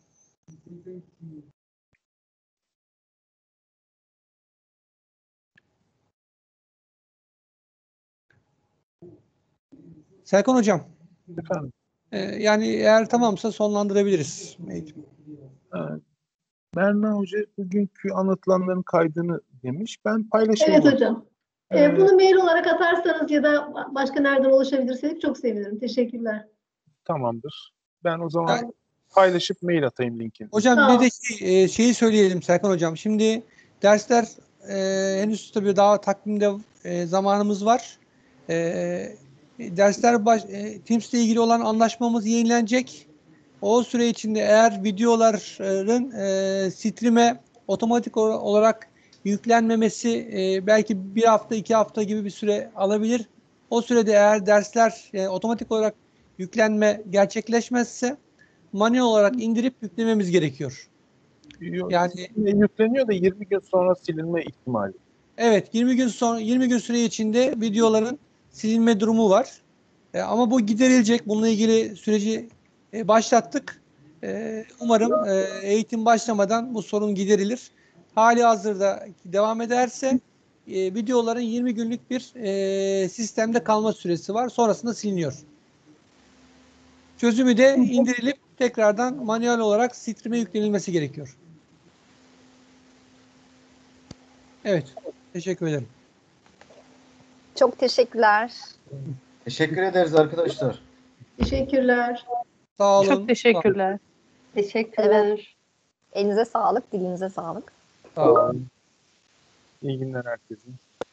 S3: Serkan Hocam.
S1: Efendim.
S3: E, yani eğer tamamsa sonlandırabiliriz eğitimi.
S1: Evet. Berna Hoca bugünkü anlatılanların kaydını demiş. Ben paylaşayım.
S7: Evet
S1: bunu.
S7: hocam.
S1: Ee,
S7: Ee, bunu mail olarak atarsanız ya da başka nereden ulaşabilirsek çok sevinirim. Teşekkürler.
S1: Tamamdır. Ben o zaman
S3: Yani,
S1: paylaşıp mail atayım linkini.
S3: hocam
S7: Tamam.
S3: bir de şey, e, şeyi söyleyelim Serkan Hocam. Şimdi dersler e, henüz tabii daha takvimde e, zamanımız var. E, dersler baş, e, Teams ile ilgili olan anlaşmamız yenilenecek. O süre içinde eğer videoların e, stream'e otomatik olarak yüklenmemesi e, belki bir hafta iki hafta gibi bir süre alabilir. O sürede eğer dersler e, otomatik olarak yüklenme gerçekleşmezse manuel olarak indirip yüklememiz gerekiyor. Yani
S1: Yükleniyor da yirmi gün sonra silinme ihtimali.
S3: evet, yirmi gün sonra yirmi gün süre içinde videoların silinme durumu var. E, ama bu giderilecek. Bununla ilgili süreci e, başlattık. E, umarım e, eğitim başlamadan bu sorun giderilir. Hali hazırda devam ederse e, videoların yirmi günlük bir e, sistemde kalma süresi var. Sonrasında siliniyor. Çözümü de indirilip tekrardan manuel olarak stream'e yüklenilmesi gerekiyor. Evet. Teşekkür ederim.
S8: Çok teşekkürler.
S2: Teşekkür ederiz arkadaşlar.
S7: Teşekkürler.
S3: Sağ olun.
S9: Çok teşekkürler.
S8: Teşekkürler. Elinize sağlık, dilinize sağlık.
S3: Sağ olun.
S1: İyi günler herkese.